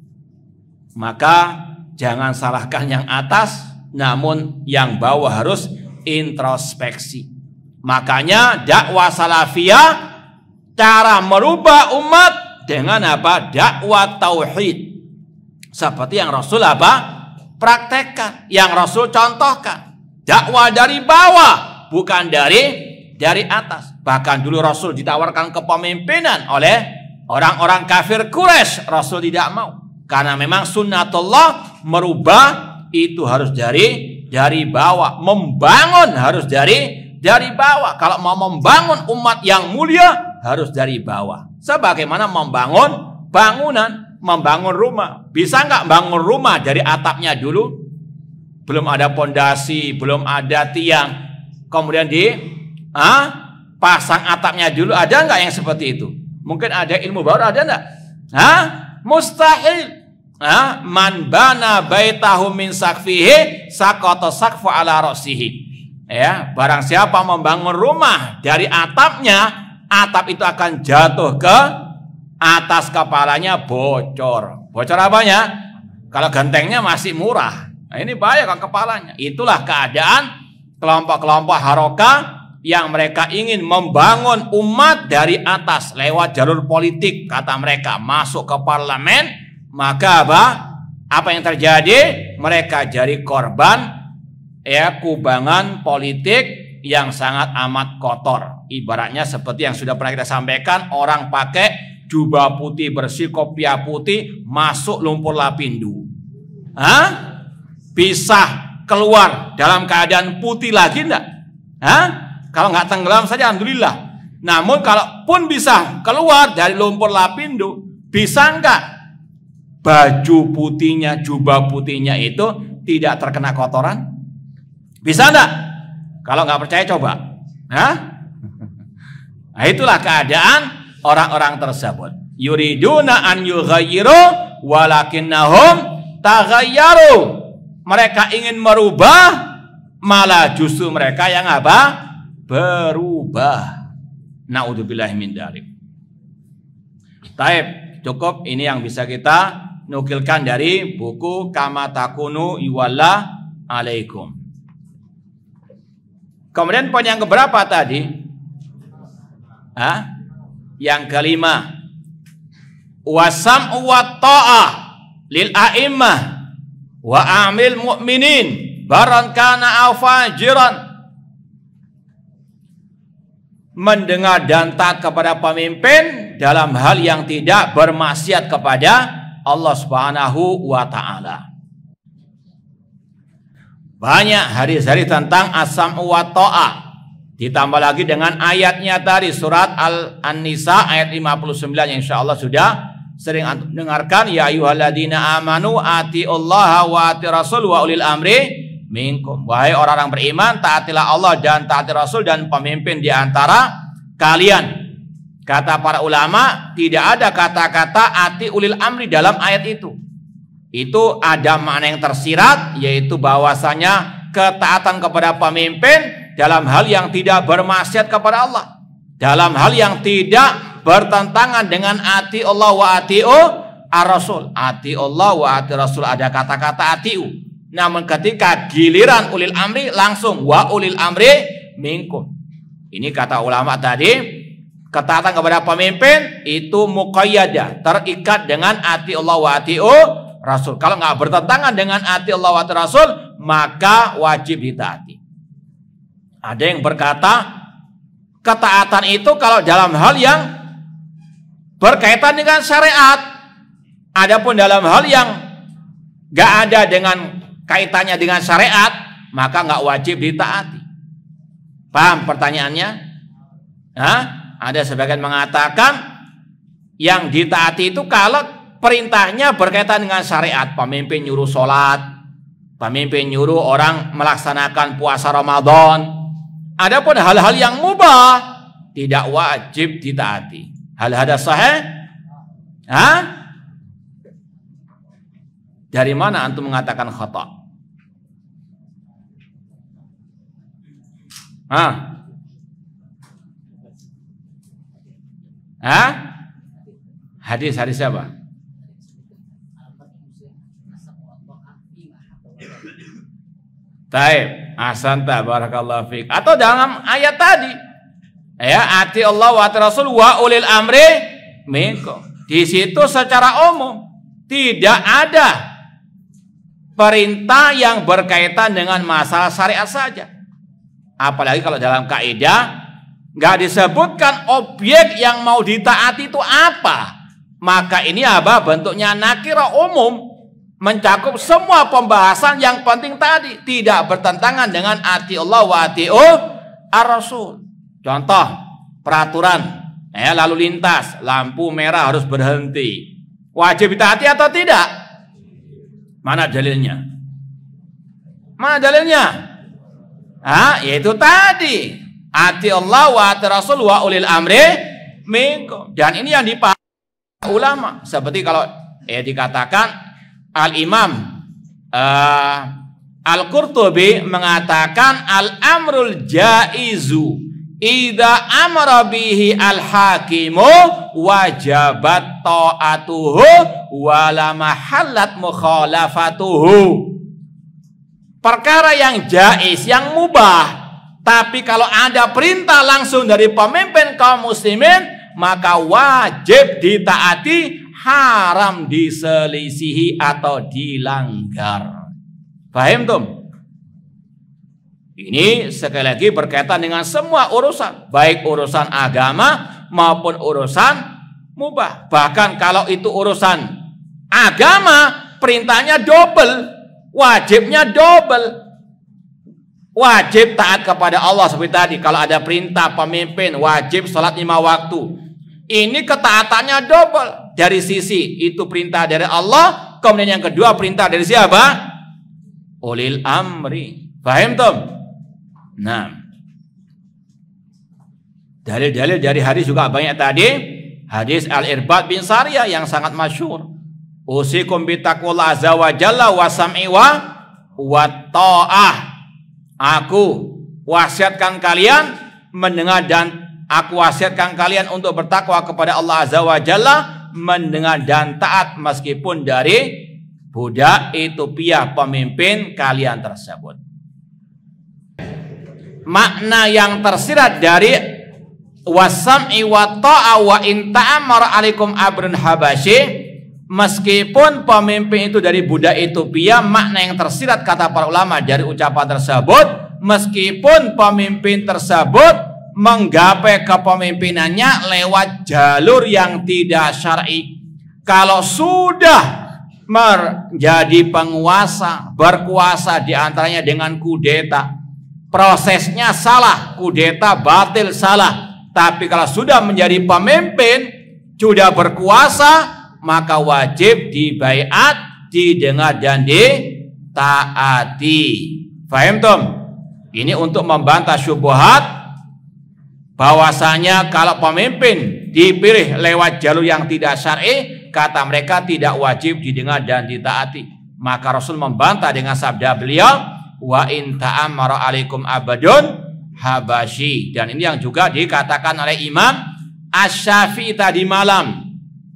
Maka jangan salahkan yang atas, namun yang bawah harus introspeksi. Makanya dakwah salafiyah, cara merubah umat dengan apa? Dakwah tauhid. Seperti yang Rasul apa? Praktekkan, yang Rasul contohkan. Dakwah dari bawah, bukan dari dari atas. Bahkan dulu Rasul ditawarkan kepemimpinan oleh orang-orang kafir Quraisy. Rasul tidak mau. Karena memang sunnatullah merubah itu harus dari dari bawah. Membangun harus dari dari bawah. Kalau mau membangun umat yang mulia harus dari bawah. Sebagaimana membangun bangunan, membangun rumah. Bisa nggak bangun rumah dari atapnya dulu? Belum ada pondasi, belum ada tiang. Kemudian di ah, pasang atapnya dulu, ada nggak yang seperti itu? Mungkin ada ilmu baru, ada nggak? Hah? Mustahil. Hah? Man bana baitahu min sakfihi saqata saqfu ala ra'sihi. Ya, barang siapa membangun rumah dari atapnya, atap itu akan jatuh ke atas kepalanya, bocor. Bocor apanya? Kalau gentengnya masih murah. Nah, ini bahaya kan kepalanya. Itulah keadaan kelompok-kelompok harokah yang mereka ingin membangun umat dari atas lewat jalur politik, kata mereka, masuk ke parlemen. Maka apa? Apa yang terjadi? Mereka jadi korban ya kubangan politik yang sangat amat kotor. Ibaratnya seperti yang sudah pernah kita sampaikan, orang pakai jubah putih bersih, kopiah putih, masuk lumpur lapindo. Hah? Bisa keluar dalam keadaan putih lagi enggak? Hah? Kalau nggak tenggelam saja alhamdulillah. Namun kalau pun bisa keluar dari lumpur lapindo, bisa nggak baju putihnya, jubah putihnya itu tidak terkena kotoran? Bisa nggak? Kalau nggak percaya coba. Hah? Nah, itulah keadaan orang-orang tersebut. Yuriduna an yughayyiru walakinnahum taghayyaru. Mereka ingin merubah, malah justru mereka yang apa? Berubah. Naudzubillahi min dzalik. Taib, cukup ini yang bisa kita nukilkan dari buku Kama Takunu Yuwalla Alaikum. Kemudian poin yang keberapa tadi? Hah? Yang kelima, wasam wa ta'ah lil a'immah wa amil mu'minin baran kana aw fajiran. Mendengar dan taat kepada pemimpin dalam hal yang tidak bermaksiat kepada Allah Subhanahu wa ta'ala. Banyak hadis-hadis tentang as-sam'u wa ta'ah. Ditambah lagi dengan ayatnya tadi, surat Al-An-Nisa ayat lima puluh sembilan yang insyaallah sudah sering antum dengarkan. Ya ayyuhalladzina amanu atiullaha wa ati rasul wa ulil amri minkum. Wahai orang-orang beriman, taatilah Allah dan taati Rasul dan pemimpin di antara kalian. Kata para ulama, tidak ada kata-kata ati ulil amri dalam ayat itu. Itu ada makna yang tersirat, yaitu bahwasanya ketaatan kepada pemimpin dalam hal yang tidak bermaksiat kepada Allah, dalam hal yang tidak bertentangan dengan ati Allah wa ati'u ar-rasul. Ati Allah wa ati Rasul ada kata-kata atiu. Namun ketika giliran ulil amri langsung wa ulil amri minkum. Ini kata ulama tadi, ketaatan kepada pemimpin itu muqayyadah, terikat dengan ati Allah wa ati'u Rasul. Kalau nggak bertentangan dengan ati Allah wa ati Rasul, maka wajib ditaati. Ada yang berkata ketaatan itu kalau dalam hal yang berkaitan dengan syariat. Adapun dalam hal yang nggak ada dengan kaitannya dengan syariat, maka nggak wajib ditaati. Paham pertanyaannya? Hah? Ada sebagian mengatakan yang ditaati itu kalau perintahnya berkaitan dengan syariat. Pemimpin nyuruh sholat, pemimpin nyuruh orang melaksanakan puasa Ramadan. Adapun hal-hal yang mubah tidak wajib ditaati. Hal hadza sahih? Hah? Dari mana antum mengatakan khata? Hah? Hah? Hadis-hadis apa? Taib, ahsanta, barakallahu fiik. Atau dalam ayat tadi, ya, ati Allah wa ati Rasul wa ulil amri minkum. Di situ secara umum tidak ada perintah yang berkaitan dengan masalah syariat saja. Apalagi kalau dalam kaidah nggak disebutkan objek yang mau ditaati itu apa, maka ini apa? Bentuknya nakira umum, mencakup semua pembahasan yang penting tadi, tidak bertentangan dengan ati Allah wa ati'u ar-rasul. Contoh peraturan, ya, lalu lintas, lampu merah harus berhenti, wajib ditaati atau tidak? Mana dalilnya? Mana dalilnya? Ah, yaitu tadi, ati Allah wa ati Rasul wa ulil amri minkum. Dan ini yang dipahami ulama. Seperti kalau ya dikatakan Al-Imam uh, Al-Qurtubi mengatakan al-amrul jaizu idza amara bihi al-hakimu wajabat ta'atuhu wala mahallat mukhalafatuhu. Perkara yang jaiz, yang mubah, tapi kalau ada perintah langsung dari pemimpin kaum muslimin, maka wajib ditaati, haram diselisihi atau dilanggar. Paham tuh? Ini sekali lagi berkaitan dengan semua urusan, baik urusan agama maupun urusan mubah. Bahkan kalau itu urusan agama, perintahnya double, wajibnya double. Wajib taat kepada Allah seperti tadi. Kalau ada perintah pemimpin, wajib sholat lima waktu. Ini ketaatannya double. Dari sisi itu perintah dari Allah, kemudian yang kedua perintah dari siapa? Ulil amri. Paham tuh? Nah, dalil-dalil dari hadis juga banyak tadi. Hadis Al-Irbad bin Sariyah yang sangat masyhur. Usikum bitaqwallah azza wa jalla wa sam'i wa wa ta'ah. Aku wasiatkan kalian mendengar dan aku wasiatkan kalian untuk bertakwa kepada Allah azza wa jalla, mendengar dan taat meskipun dari budak Ethiopia pemimpin kalian tersebut. Makna yang tersirat dari wasam'i wa ta'a wa in ta'amara alaikum abrun habasyi. Meskipun pemimpin itu dari budak Ethiopia, makna yang tersirat kata para ulama dari ucapan tersebut, meskipun pemimpin tersebut menggapai kepemimpinannya lewat jalur yang tidak syar'i. Kalau sudah menjadi penguasa, berkuasa diantaranya dengan kudeta, prosesnya salah, kudeta batil salah. Tapi kalau sudah menjadi pemimpin, sudah berkuasa, maka wajib dibaiat, didengar dan ditaati. Faham tum? Ini untuk membantah syubhat bahwasanya kalau pemimpin dipilih lewat jalur yang tidak syar'i, kata mereka tidak wajib didengar dan ditaati. Maka Rasul membantah dengan sabda beliau, wa in ta'ammara alaikum abadun habasyi. Dan ini yang juga dikatakan oleh Imam Asy-Syafi'i tadi malam.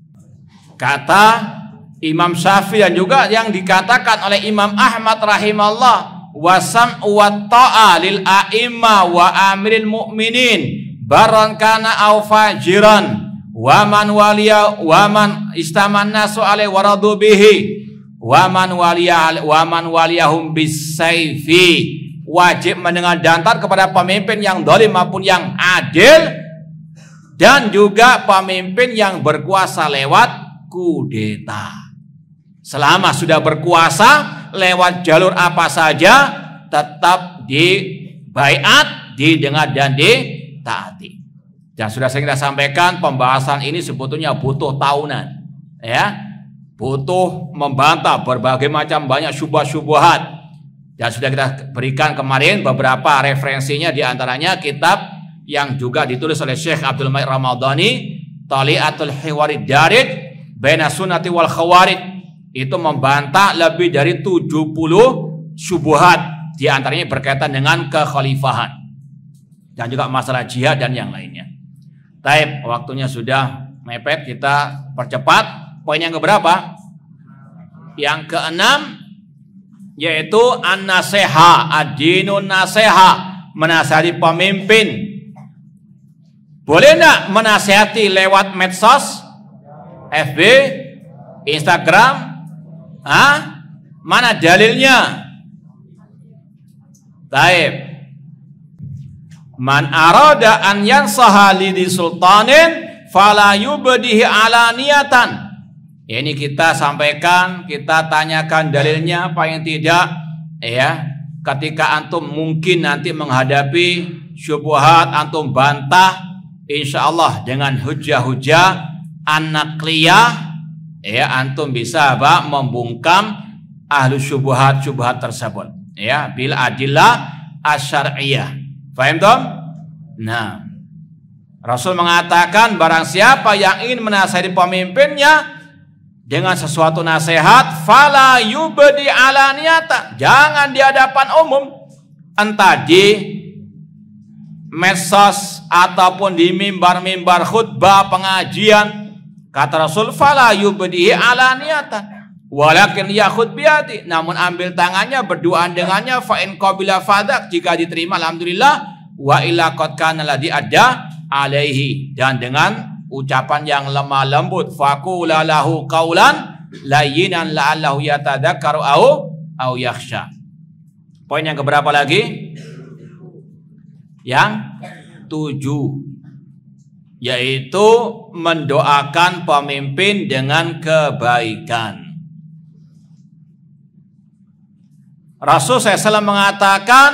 Kata Imam Syafi'i dan juga yang dikatakan oleh Imam Ahmad rahimahullah, wasam wa ta'a lil a'imma wa amiril mu'minin baran kana aw fajiran wa man waliya wa man istaman nasu alaihi wa radu bihi wa man waliya wa man waliyahum bisayfi. Wajib mendengar dan taat kepada pemimpin yang zalim maupun yang adil, dan juga pemimpin yang berkuasa lewat kudeta. Selama sudah berkuasa lewat jalur apa saja, tetap dibaiat, didengar dan ditaati. Dan sudah saya sampaikan, pembahasan ini sebetulnya butuh tahunan, ya, butuh membantah berbagai macam banyak syubhat-syubhat. Dan sudah kita berikan kemarin beberapa referensinya, diantaranya kitab yang juga ditulis oleh Syekh Abdul Malik Ramadhani, Taliatul Hiwarid Darid Baina Sunnati wal Khawarij. Itu membantah lebih dari tujuh puluh syubhat, diantaranya berkaitan dengan kekhalifahan dan juga masalah jihad dan yang lainnya. Taib, waktunya sudah mepet, kita percepat. Poin yang keberapa? Yang keenam, yaitu an-naseha, ad-dinun naseha, menasihati pemimpin. Boleh enggak menasihati lewat medsos, F B, Instagram? Ah, mana dalilnya? Taib. Man arada an yansaha li sultanin fala yubdihi alaniyatan. Ini kita sampaikan, kita tanyakan dalilnya apa yang tidak, ya. Ketika antum mungkin nanti menghadapi syubhat, antum bantah insyaallah dengan hujah-hujah an-naqliyah, ya, antum bisa apa membungkam ahlu syubhat-syubhat tersebut, ya, bil adillah asy-syar'iyyah. Paham toh? Nah, Rasul mengatakan barang siapa yang ingin menasihati pemimpinnya dengan sesuatu nasihat, fala yubdi alaniyata, jangan di hadapan umum, entah di medsos ataupun di mimbar-mimbar khutbah pengajian. Kata Rasul, fala yubdi alaniyata walakin yakhud biyadi, namun ambil tangannya, berduaan dengannya, fa in qabila fadak, jika diterima alhamdulillah, wa illa qad kana ladzi adda alaihi, dan dengan ucapan yang lemah lembut, faqula lahu qaulan layyinan la'allahu yatadzakkaru au au yakhsha. Poin yang keberapa lagi? Yang tujuh, yaitu mendoakan pemimpin dengan kebaikan. Rasul sallallahu alaihi wasallam mengatakan,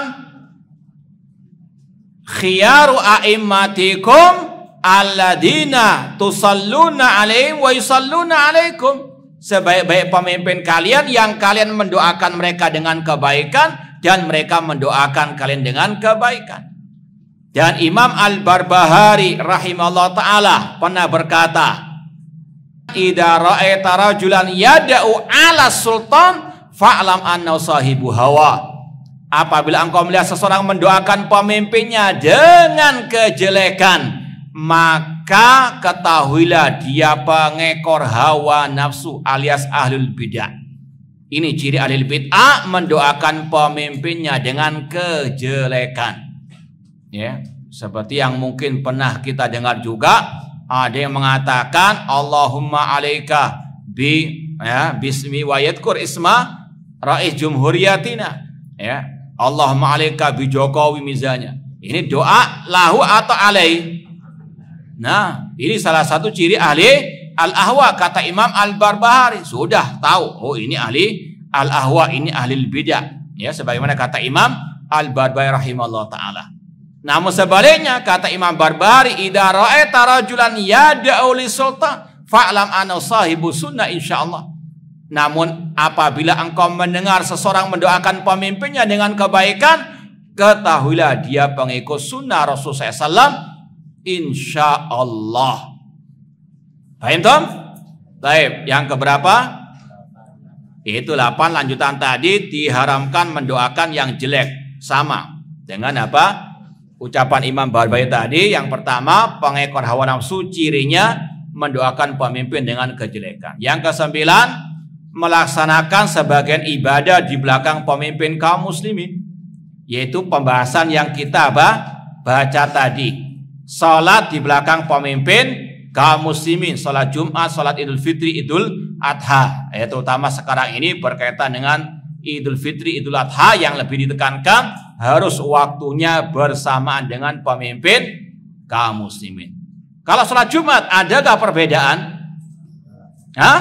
khiyaru a'immatikum alladzina tusalluna alaihim wa yusalluna alaikum. Sebaik-baik pemimpin kalian yang kalian mendoakan mereka dengan kebaikan dan mereka mendoakan kalian dengan kebaikan. Dan Imam Al-Barbahari rahimahullah ta'ala pernah berkata, idza ra'aita rajulan yad'u 'ala sultan fa'lam annahu sahibu hawa. Apabila engkau melihat seseorang mendoakan pemimpinnya dengan kejelekan, maka ketahuilah dia pengekor hawa nafsu alias ahlul bidah. Ini ciri ahlul bid'ah, mendoakan pemimpinnya dengan kejelekan. Ya, Seperti yang mungkin pernah kita dengar juga, ada yang mengatakan Allahumma alaika bi ya bismi wa yadhkur isma rais jumhuriyatina, ya Allahumma alaika bi Jokowi misalnya. Ini doa lahu atau alai. Nah, ini salah satu ciri ahli al-ahwa, kata Imam Al-Barbahari. Sudah tahu, oh ini ahli al-ahwa, ini ahli bidah, ya sebagaimana kata Imam Al-Barbahari rahimahullah taala. Namun sebaliknya kata Imam Barbahari, idza ra'aita rajulan yad'u li sultan fa'lam anna sahibu sunnah insyaallah. Namun apabila engkau mendengar seseorang mendoakan pemimpinnya dengan kebaikan, ketahuilah dia pengikut sunnah Rasulullah sallallahu alaihi wasallam insyaallah. Paham Tom? Baik, yang keberapa? Itu delapan. Lanjutan tadi diharamkan mendoakan yang jelek. Sama dengan apa? Ucapan Imam Barbahari tadi. Yang pertama, pengekor hawa nafsu, cirinya mendoakan pemimpin dengan kejelekan. Yang kesembilan, melaksanakan sebagian ibadah di belakang pemimpin kaum muslimin, yaitu pembahasan yang kita apa? Baca tadi. Salat di belakang pemimpin kaum muslimin, salat Jumat, salat Idul Fitri, Idul Adha, ya, terutama sekarang ini berkaitan dengan Idul Fitri, Idul Adha, yang lebih ditekankan harus waktunya bersamaan dengan pemimpin kaum muslimin. Kalau salat Jumat adakah perbedaan? Hah?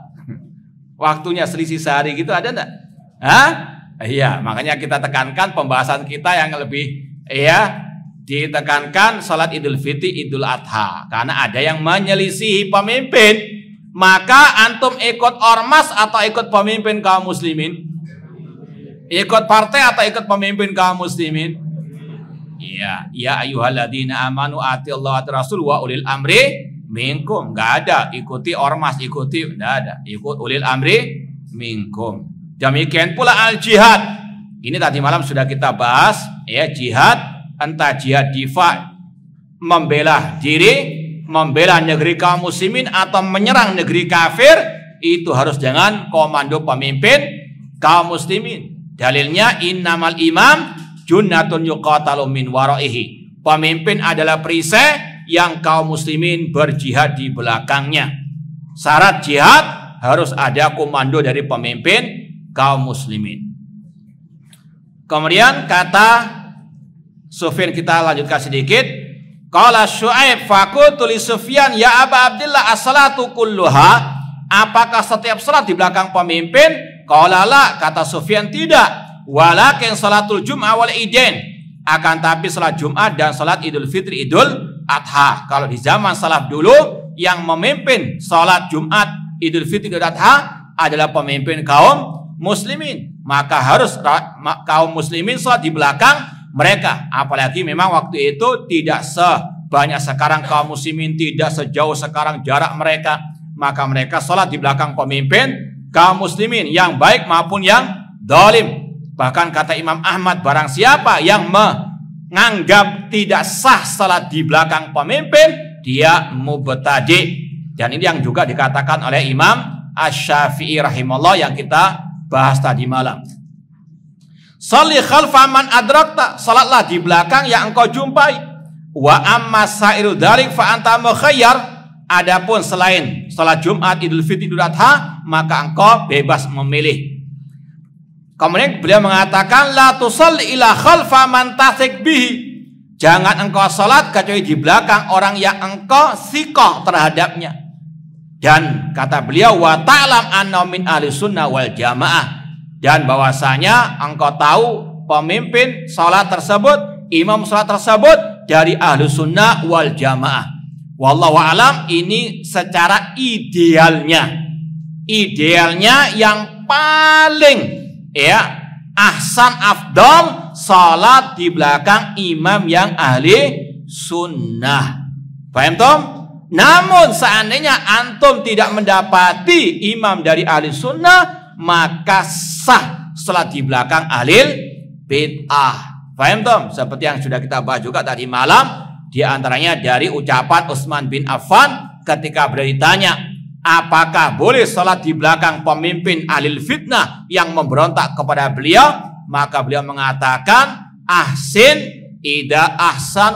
Waktunya selisih sehari gitu ada enggak? Hah? Iya, makanya kita tekankan pembahasan kita yang lebih ya ditekankan salat Idul Fitri, Idul Adha, karena ada yang menyelisihi pemimpin. Maka antum ikut ormas atau ikut pemimpin kaum muslimin? Ikut partai atau ikut pemimpin kaum muslimin? Iya, ya ayyuhalladzina amanu atiullaha wa rasul wa ulil amri minkum. Enggak ada ikuti ormas, ikuti, enggak ada. Ikut ulil amri minkum. Demikian pula al jihad. Ini tadi malam sudah kita bahas, ya, jihad. Entah jihad difa, membela diri, membela negeri kaum muslimin, atau menyerang negeri kafir, itu harus dengan komando pemimpin kaum muslimin. Dalilnya innamal imam junnatun yuqatalu min waraihi. Pemimpin adalah perisai yang kaum muslimin berjihad di belakangnya. Syarat jihad harus ada komando dari pemimpin kaum muslimin. Kemudian kata Sufyan, kita lanjutkan sedikit. Qala Syu'aib faqultu li Sufyan ya Aba Abdillah as-salatu kulluha, apakah setiap salat di belakang pemimpin? Qala la, kata Sufyan, tidak. Walakin salatul jum'ah wal idain, akan tapi salat Jumat dan salat Idul Fitri, Idul Adha. Kalau di zaman salaf dulu yang memimpin salat Jumat, Idul Fitri, Idul Adha adalah pemimpin kaum muslimin, maka harus kaum muslimin salat di belakang mereka. Apalagi memang waktu itu tidak sebanyak sekarang kaum muslimin, tidak sejauh sekarang jarak mereka, maka mereka sholat di belakang pemimpin kaum muslimin yang baik maupun yang zalim. Bahkan kata Imam Ahmad, barang siapa yang menganggap tidak sah sholat di belakang pemimpin, dia mubtadi. Dan ini yang juga dikatakan oleh Imam Asy-Syafi'i rahimahullah yang kita bahas tadi malam. Sholli khalfa man adrakta, salatlah di belakang yang engkau jumpai. Wa amma sa'iru dzalik fa anta mukhayyar, adapun selain salat Jumat, Idul Fitri, Idul Adha, maka engkau bebas memilih. Kemudian beliau mengatakan la tusalli ila khalfa man tasik bihi, jangan engkau salat kecuali di belakang orang yang engkau sikoh terhadapnya. Dan kata beliau wa ta'lam anna min ahli sunnah wal jamaah, dan bahwasanya engkau tahu pemimpin salat tersebut, imam salat tersebut dari ahlu sunnah wal jamaah. Wallahu alam, ini secara idealnya, idealnya yang paling ya ahsan afdal salat di belakang imam yang ahli sunnah. Paham Tom? Namun seandainya antum tidak mendapati imam dari ahli sunnah, maka sah salat di belakang ahli bid'ah. Paham Tom? Seperti yang sudah kita bahas juga tadi malam, di antaranya dari ucapan Utsman bin Affan ketika beliau ditanya, apakah boleh salat di belakang pemimpin ahli fitnah yang memberontak kepada beliau? Maka beliau mengatakan, ahsin ida ahsan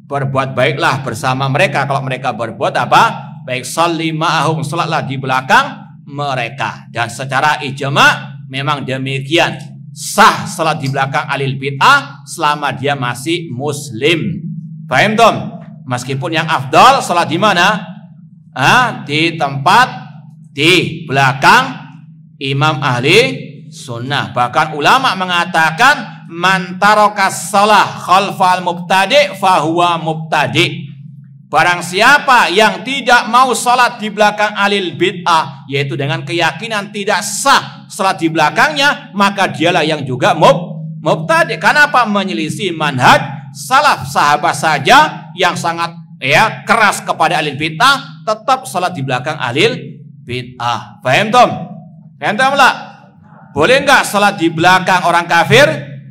berbuat baiklah bersama mereka kalau mereka berbuat apa? Baik. Sholli ma'ahum, salatlah di belakang mereka. Dan secara ijma memang demikian. Sah salat di belakang alil bid'ah selama dia masih muslim. Paham tom? Meskipun yang afdal salat di mana? Ah, di tempat di belakang imam ahli sunnah. Bahkan ulama mengatakan man tarokas salah khalfal mubtadi fahuwa mubtadi. Barang siapa yang tidak mau salat di belakang alil bid'ah, yaitu dengan keyakinan tidak sah salat di belakangnya, maka dialah yang juga mub, mubtadi. Kenapa? Menyelisih manhaj salaf. Sahabat saja yang sangat ya keras kepada alil bid'ah tetap salat di belakang alil bid'ah. Paham tom? Paham tom lah? Boleh nggak salat di belakang orang kafir?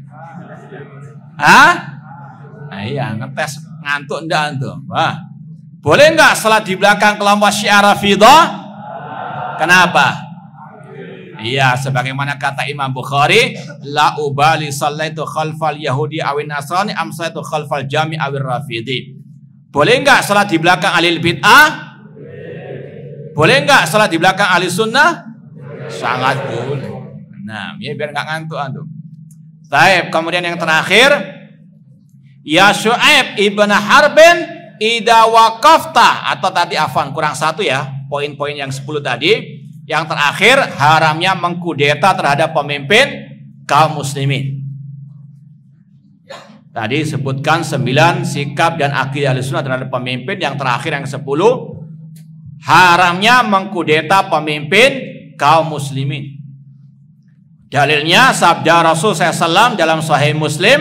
Hah? Nah, iya, ngetes ngantuk enggak antum? Wah. Boleh nggak salat di belakang kelompok Syiah Rafidhah? Kenapa? Iya, sebagaimana kata Imam Bukhari, la ubali sallaitu khalfal yahudi awin nasrani am sallaitu khalfal jami awir rafidi. Boleh nggak salat di belakang ahli bid'ah? Boleh nggak salat di belakang ahli sunnah? Sangat boleh. Nah, ya biar nggak ngantuk antum. Baik, kemudian yang terakhir, ya Syu'aib ibn Harbin idza waqafta, atau tadi afan kurang satu ya, poin-poin yang sepuluh tadi. Yang terakhir, haramnya mengkudeta terhadap pemimpin kaum muslimin. Tadi sebutkan sembilan sikap dan akidah Ahlussunnah terhadap pemimpin. Yang terakhir yang sepuluh, haramnya mengkudeta pemimpin kaum muslimin. Dalilnya sabda Rasul shallallahu alaihi wasallam dalam Sahih Muslim,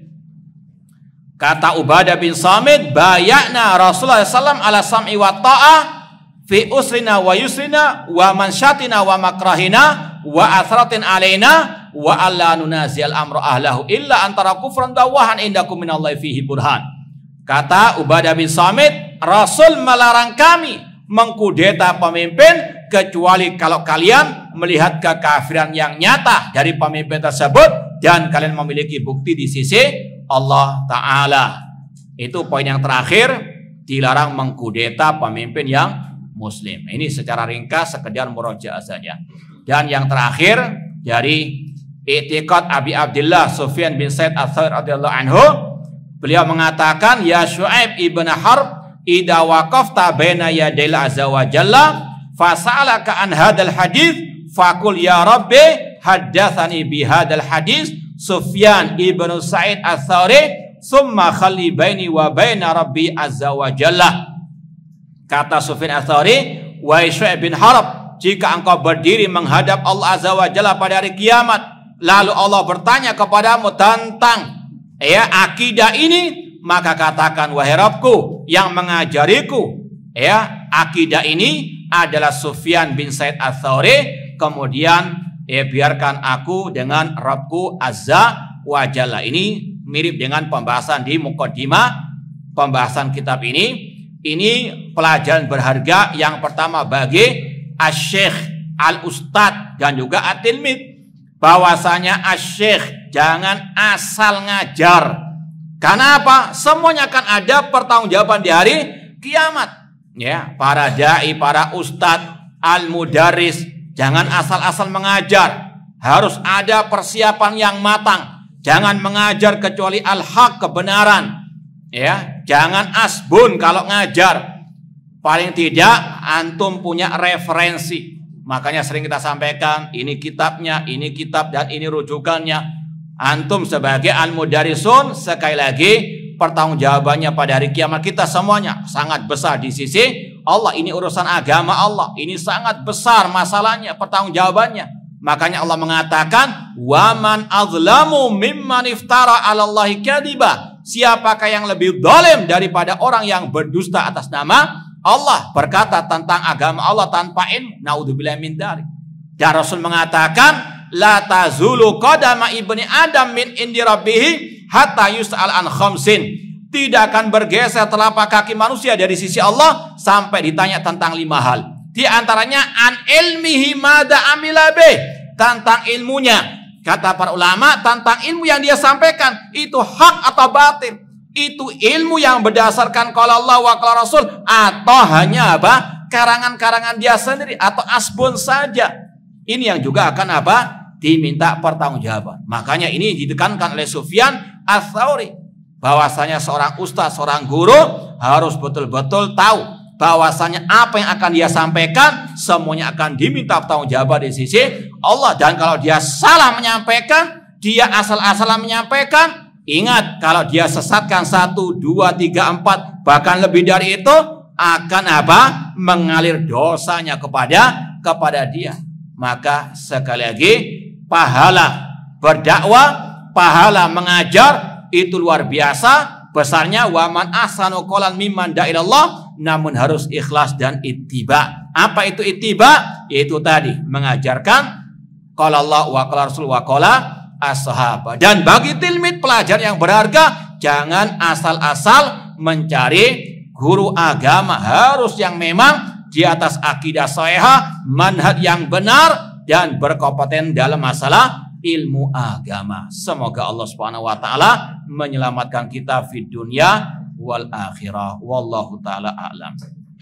kata Ubadah bin Samit, bayakna Rasulullah sallallahu alaihi wasallam ala sam'i wa ta'ah fi usrina wa yusrina wa mansyatina wa makrahina wa athratin alaina wa alla nunazil amru ahlahu illa antara kufran dawahan indakum minallahi fihi burhan. Kata Ubadah bin Samit, Rasul melarang kami mengkudeta pemimpin kecuali kalau kalian melihat kekafiran yang nyata dari pemimpin tersebut dan kalian memiliki bukti di sisi Allah Ta'ala. Itu poin yang terakhir, dilarang mengkudeta pemimpin yang muslim. Ini secara ringkas sekedar murojaah saja. Dan yang terakhir dari i'tiqad Abi Abdullah Sufyan bin Sa'id Ats-Tsauri radhiyallahu anhu, beliau mengatakan, ya Syu'aib ibn Harb idza waqafta baina yadayil azza wa jalla fas'alaka an hadzal hadits faqul ya rabbi haddatsani bi hadzal hadits Sufyan ibn Sa'id Ats-Tsauri summa khalli baini wa baina rabbi azza wa jalla. Kata Sufyan Ats-Tsauri, wahai Syu'aib bin Harb, jika engkau berdiri menghadap Allah azza wa jalla pada hari kiamat, lalu Allah bertanya kepadamu tentang ya akidah ini, maka katakan, wahai Rabbku yang mengajariku ya akidah ini adalah Sufyan bin Sa'id Ats-Tsauri, kemudian ya biarkan aku dengan Rabbku azza wa jalla. Ini mirip dengan pembahasan di muqaddimah pembahasan kitab ini. Ini pelajaran berharga yang pertama bagi asy-syekh, al-ustad dan juga at-tilmid, bahwasanya asy-syekh jangan asal ngajar. Karena apa? Semuanya akan ada pertanggungjawaban di hari kiamat. Ya, para dai, para ustadz, al-mudarris, jangan asal-asal mengajar. Harus ada persiapan yang matang. Jangan mengajar kecuali al-haq, kebenaran. Ya, jangan asbun kalau ngajar. Paling tidak antum punya referensi. Makanya sering kita sampaikan, ini kitabnya, ini kitab dan ini rujukannya. Antum sebagai al-mudarrisun, sekali lagi pertanggungjawabannya pada hari kiamat kita semuanya sangat besar di sisi Allah. Ini urusan agama Allah, ini sangat besar masalahnya, pertanggungjawabannya. Makanya Allah mengatakan, waman azlamu mimman iftara 'alallahi kadhiba. Siapakah yang lebih zalim daripada orang yang berdusta atas nama Allah, berkata tentang agama Allah tanpa ilmu. Naudzubillah min dzalik. Dan Rasul mengatakan, la tazulu qadama ibni adam min indi rabbih hatta yus'al an khamsin. Tidak akan bergeser telapak kaki manusia dari sisi Allah sampai ditanya tentang lima hal. Di antaranya an ilmihi mada amila bih, tentang ilmunya. Kata para ulama, tentang ilmu yang dia sampaikan itu hak atau batil, itu ilmu yang berdasarkan qala Allah wa qala Rasul, atau hanya apa? Karangan-karangan dia sendiri atau asbun saja. Ini yang juga akan apa? Diminta pertanggungjawaban. Makanya ini ditekankan oleh Sufyan Ats-Tsauri, bahwasanya seorang ustaz, seorang guru harus betul-betul tahu bahwasanya apa yang akan dia sampaikan semuanya akan diminta pertanggungjawaban di sisi Allah. Dan kalau dia salah menyampaikan, dia asal-asalan menyampaikan, ingat kalau dia sesatkan satu, dua, tiga, empat, bahkan lebih dari itu, akan apa? Mengalir dosanya kepada kepada dia. Maka sekali lagi, pahala berdakwah, pahala mengajar itu luar biasa besarnya. Waman ahsanu qolan mimman da'ilallah, namun harus ikhlas dan ittiba. Apa itu ittiba? Itu tadi mengajarkan qala Allah wa qala Rasul wa qala as-sahabah. Dan bagi tilmid pelajar yang berharga, jangan asal-asal mencari guru agama, harus yang memang di atas akidah shahihah, manhaj yang benar dan berkompeten dalam masalah ilmu agama. Semoga Allah Subhanahu wa taala menyelamatkan kita di dunia wal akhirah. Wallahu taala a'lam.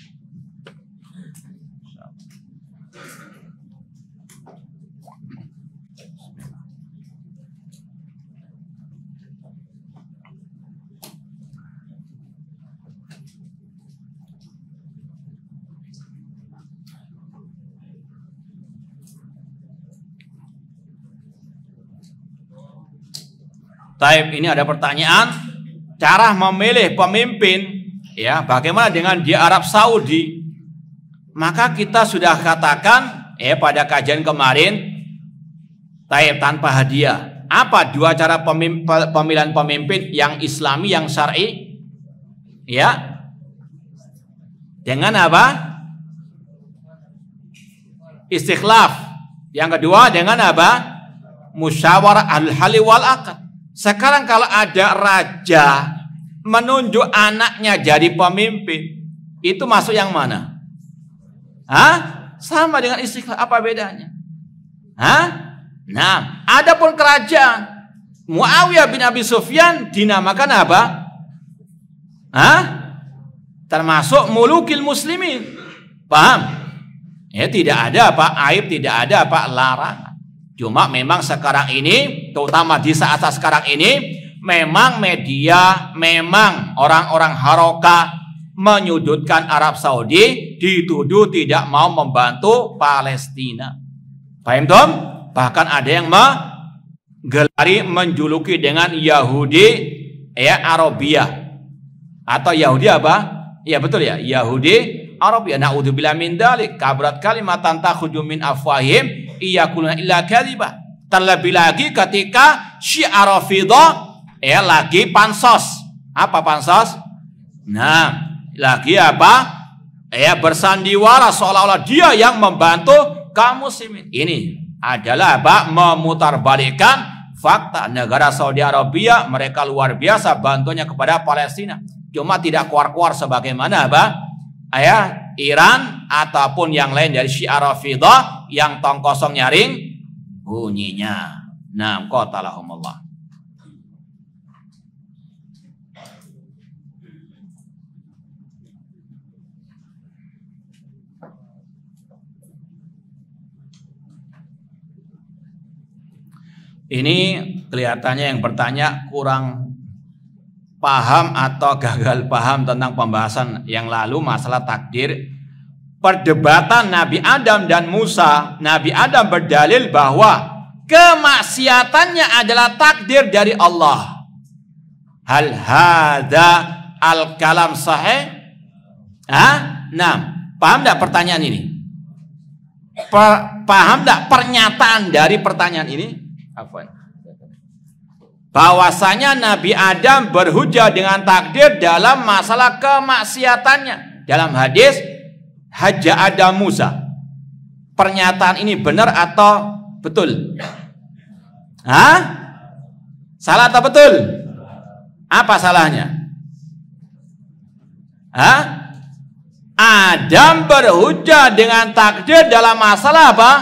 Taib, ini ada pertanyaan, cara memilih pemimpin, ya, bagaimana dengan di Arab Saudi? Maka kita sudah katakan, ya, pada kajian kemarin, Taib, tanpa hadiah. Apa dua cara pemim pemilihan pemimpin yang Islami, yang syar'i? Ya, dengan apa? Istikhlaf. Yang kedua dengan apa? Musyawarah al-hali wal aqd. Sekarang kalau ada raja menunjuk anaknya jadi pemimpin, itu masuk yang mana? Hah? Sama dengan istikhlaf, apa bedanya? Hah? Nah, adapun kerajaan Muawiyah bin Abi Sufyan dinamakan apa? Hah? Termasuk mulukil muslimin. Paham? Ya, tidak ada apa aib, tidak ada apa larangan. Cuma memang sekarang ini, terutama di saat-saat sekarang ini, memang media, memang orang-orang haroka menyudutkan Arab Saudi, dituduh tidak mau membantu Palestina. Paham Tom? Bahkan ada yang menggelari, menjuluki dengan Yahudi ya Arabia, atau Yahudi apa? Ya betul ya, Yahudi Arabia. Na'udzubillah min dalik, kabrat kalimatan takhruju min afwahim iyaquluna illa kadhiba. Terlebih lagi ketika Syiah Rafidhah ya lagi pansos. Apa pansos? Nah, lagi apa? Ya bersandiwara seolah-olah dia yang membantu kaum muslimin. Ini adalah apa? Memutarbalikkan fakta. Negara Saudi Arabia mereka luar biasa bantunya kepada Palestina. Cuma tidak keluar-keluar sebagaimana apa? Ya, Iran ataupun yang lain dari Syiah Rafidhah yang tong kosong nyaring bunyinya. Nah, qatalahumullah. Ini kelihatannya yang bertanya kurang paham atau gagal paham tentang pembahasan yang lalu masalah takdir. Perdebatan Nabi Adam dan Musa. Nabi Adam berdalil bahwa kemaksiatannya adalah takdir dari Allah. Hal hadza al-kalam sahih? Hah? Nah, paham enggak pertanyaan ini? Pa paham enggak pernyataan dari pertanyaan ini? Afwan. Bahwasanya Nabi Adam berhujjah dengan takdir dalam masalah kemaksiatannya. Dalam hadis Hajja Adam Musa. Pernyataan ini benar atau betul? Hah? Salah atau betul? Apa salahnya? Hah? Adam berhujjah dengan takdir dalam masalah apa?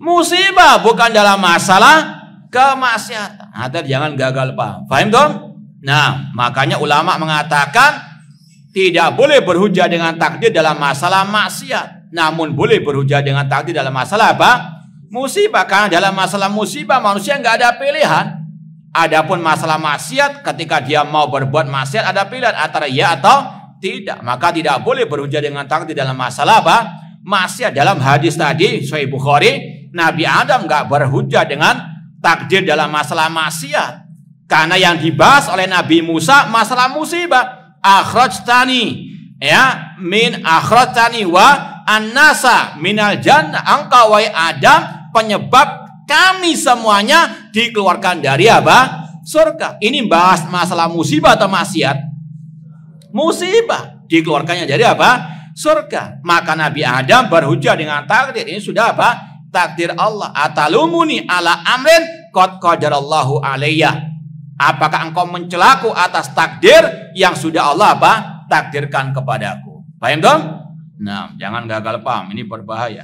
Musibah, bukan dalam masalah kemaksiatan. Nah, jangan gagal paham. Paham dong? Nah, makanya ulama mengatakan tidak boleh berhujah dengan takdir dalam masalah maksiat, namun boleh berhujah dengan takdir dalam masalah apa? Musibah. Karena dalam masalah musibah manusia nggak ada pilihan. Adapun masalah maksiat, ketika dia mau berbuat maksiat ada pilihan antara ya atau tidak. Maka tidak boleh berhujah dengan takdir dalam masalah apa? Maksiat. Dalam hadis tadi Sahih Bukhari, Nabi Adam nggak berhujah dengan takdir dalam masalah maksiat. Karena yang dibahas oleh Nabi Musa masalah musibah. Akhrajtani ya min akhrajtani wa annasa minal jannah. Engkau wahai Adam penyebab kami semuanya dikeluarkan dari apa? Surga. Ini bahas masalah musibah atau maksiat? Musibah. Dikeluarkannya dari apa? Surga. Maka Nabi Adam berhujah dengan takdir. Ini sudah apa? Takdir Allah. Atalumuni ala amrin qad qadarallahu alayya. Apakah engkau mencelaku atas takdir yang sudah Allah apa? Takdirkan kepadaku. Paham dong? Nah, jangan gagal paham. Ini berbahaya.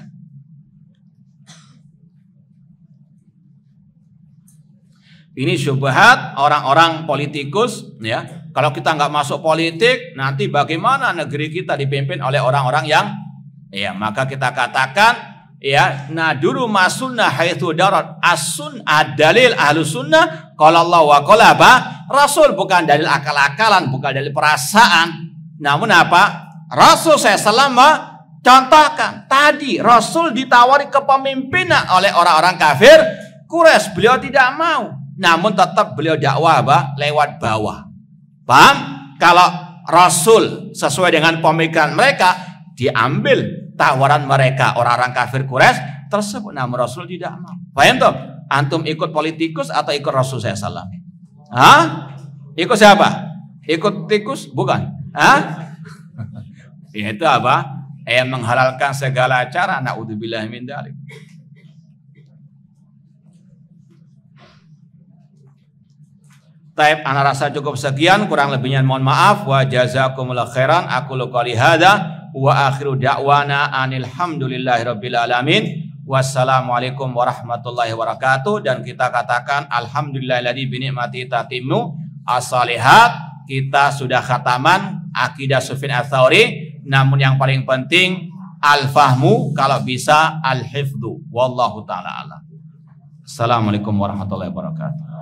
Ini syubhat orang-orang politikus, ya. Kalau kita nggak masuk politik, nanti bagaimana negeri kita dipimpin oleh orang-orang yang, ya, maka kita katakan, ya, naduru masunnah haitsu darat as-sun ad-dalil ahlus sunnah qala Allah wa qala apa? Rasul. Bukan dalil akal-akalan, bukan dalil perasaan. Namun apa? Rasul sallallahu alaihi wasallam contohkan. Tadi Rasul ditawari kepemimpinan oleh orang-orang kafir Quraisy, beliau tidak mau. Namun tetap beliau dakwah apa? Lewat bawah. Paham? Kalau Rasul sesuai dengan pemikiran mereka, diambil tawaran mereka orang-orang kafir Quraisy tersebut. Namun Rasul tidak mau. Paham tuh? Antum ikut politikus atau ikut Rasul sallallahu alaihi wasallam? Hah? Ikut siapa? Ikut tikus? Bukan. Hah? Itu apa? Yang menghalalkan segala cara. Na'udzubillah min dzalik. Taib, ana rasa cukup sekian, kurang lebihnya mohon maaf. Wa jazakumullahu khairan. Aku qouli hadza wa akhiru da'wana anil hamdulillahirabbil alamin. Wassalamualaikum warahmatullahi wabarakatuh. Dan kita katakan alhamdulillahilladzi bi ni'mati tatimmu as-shalihat. Kita sudah khataman akidah Sufyan Ats-Tsauri, namun yang paling penting al-fahmu, kalau bisa al-hifdzu. Wallahu taala alam. Assalamualaikum warahmatullahi wabarakatuh.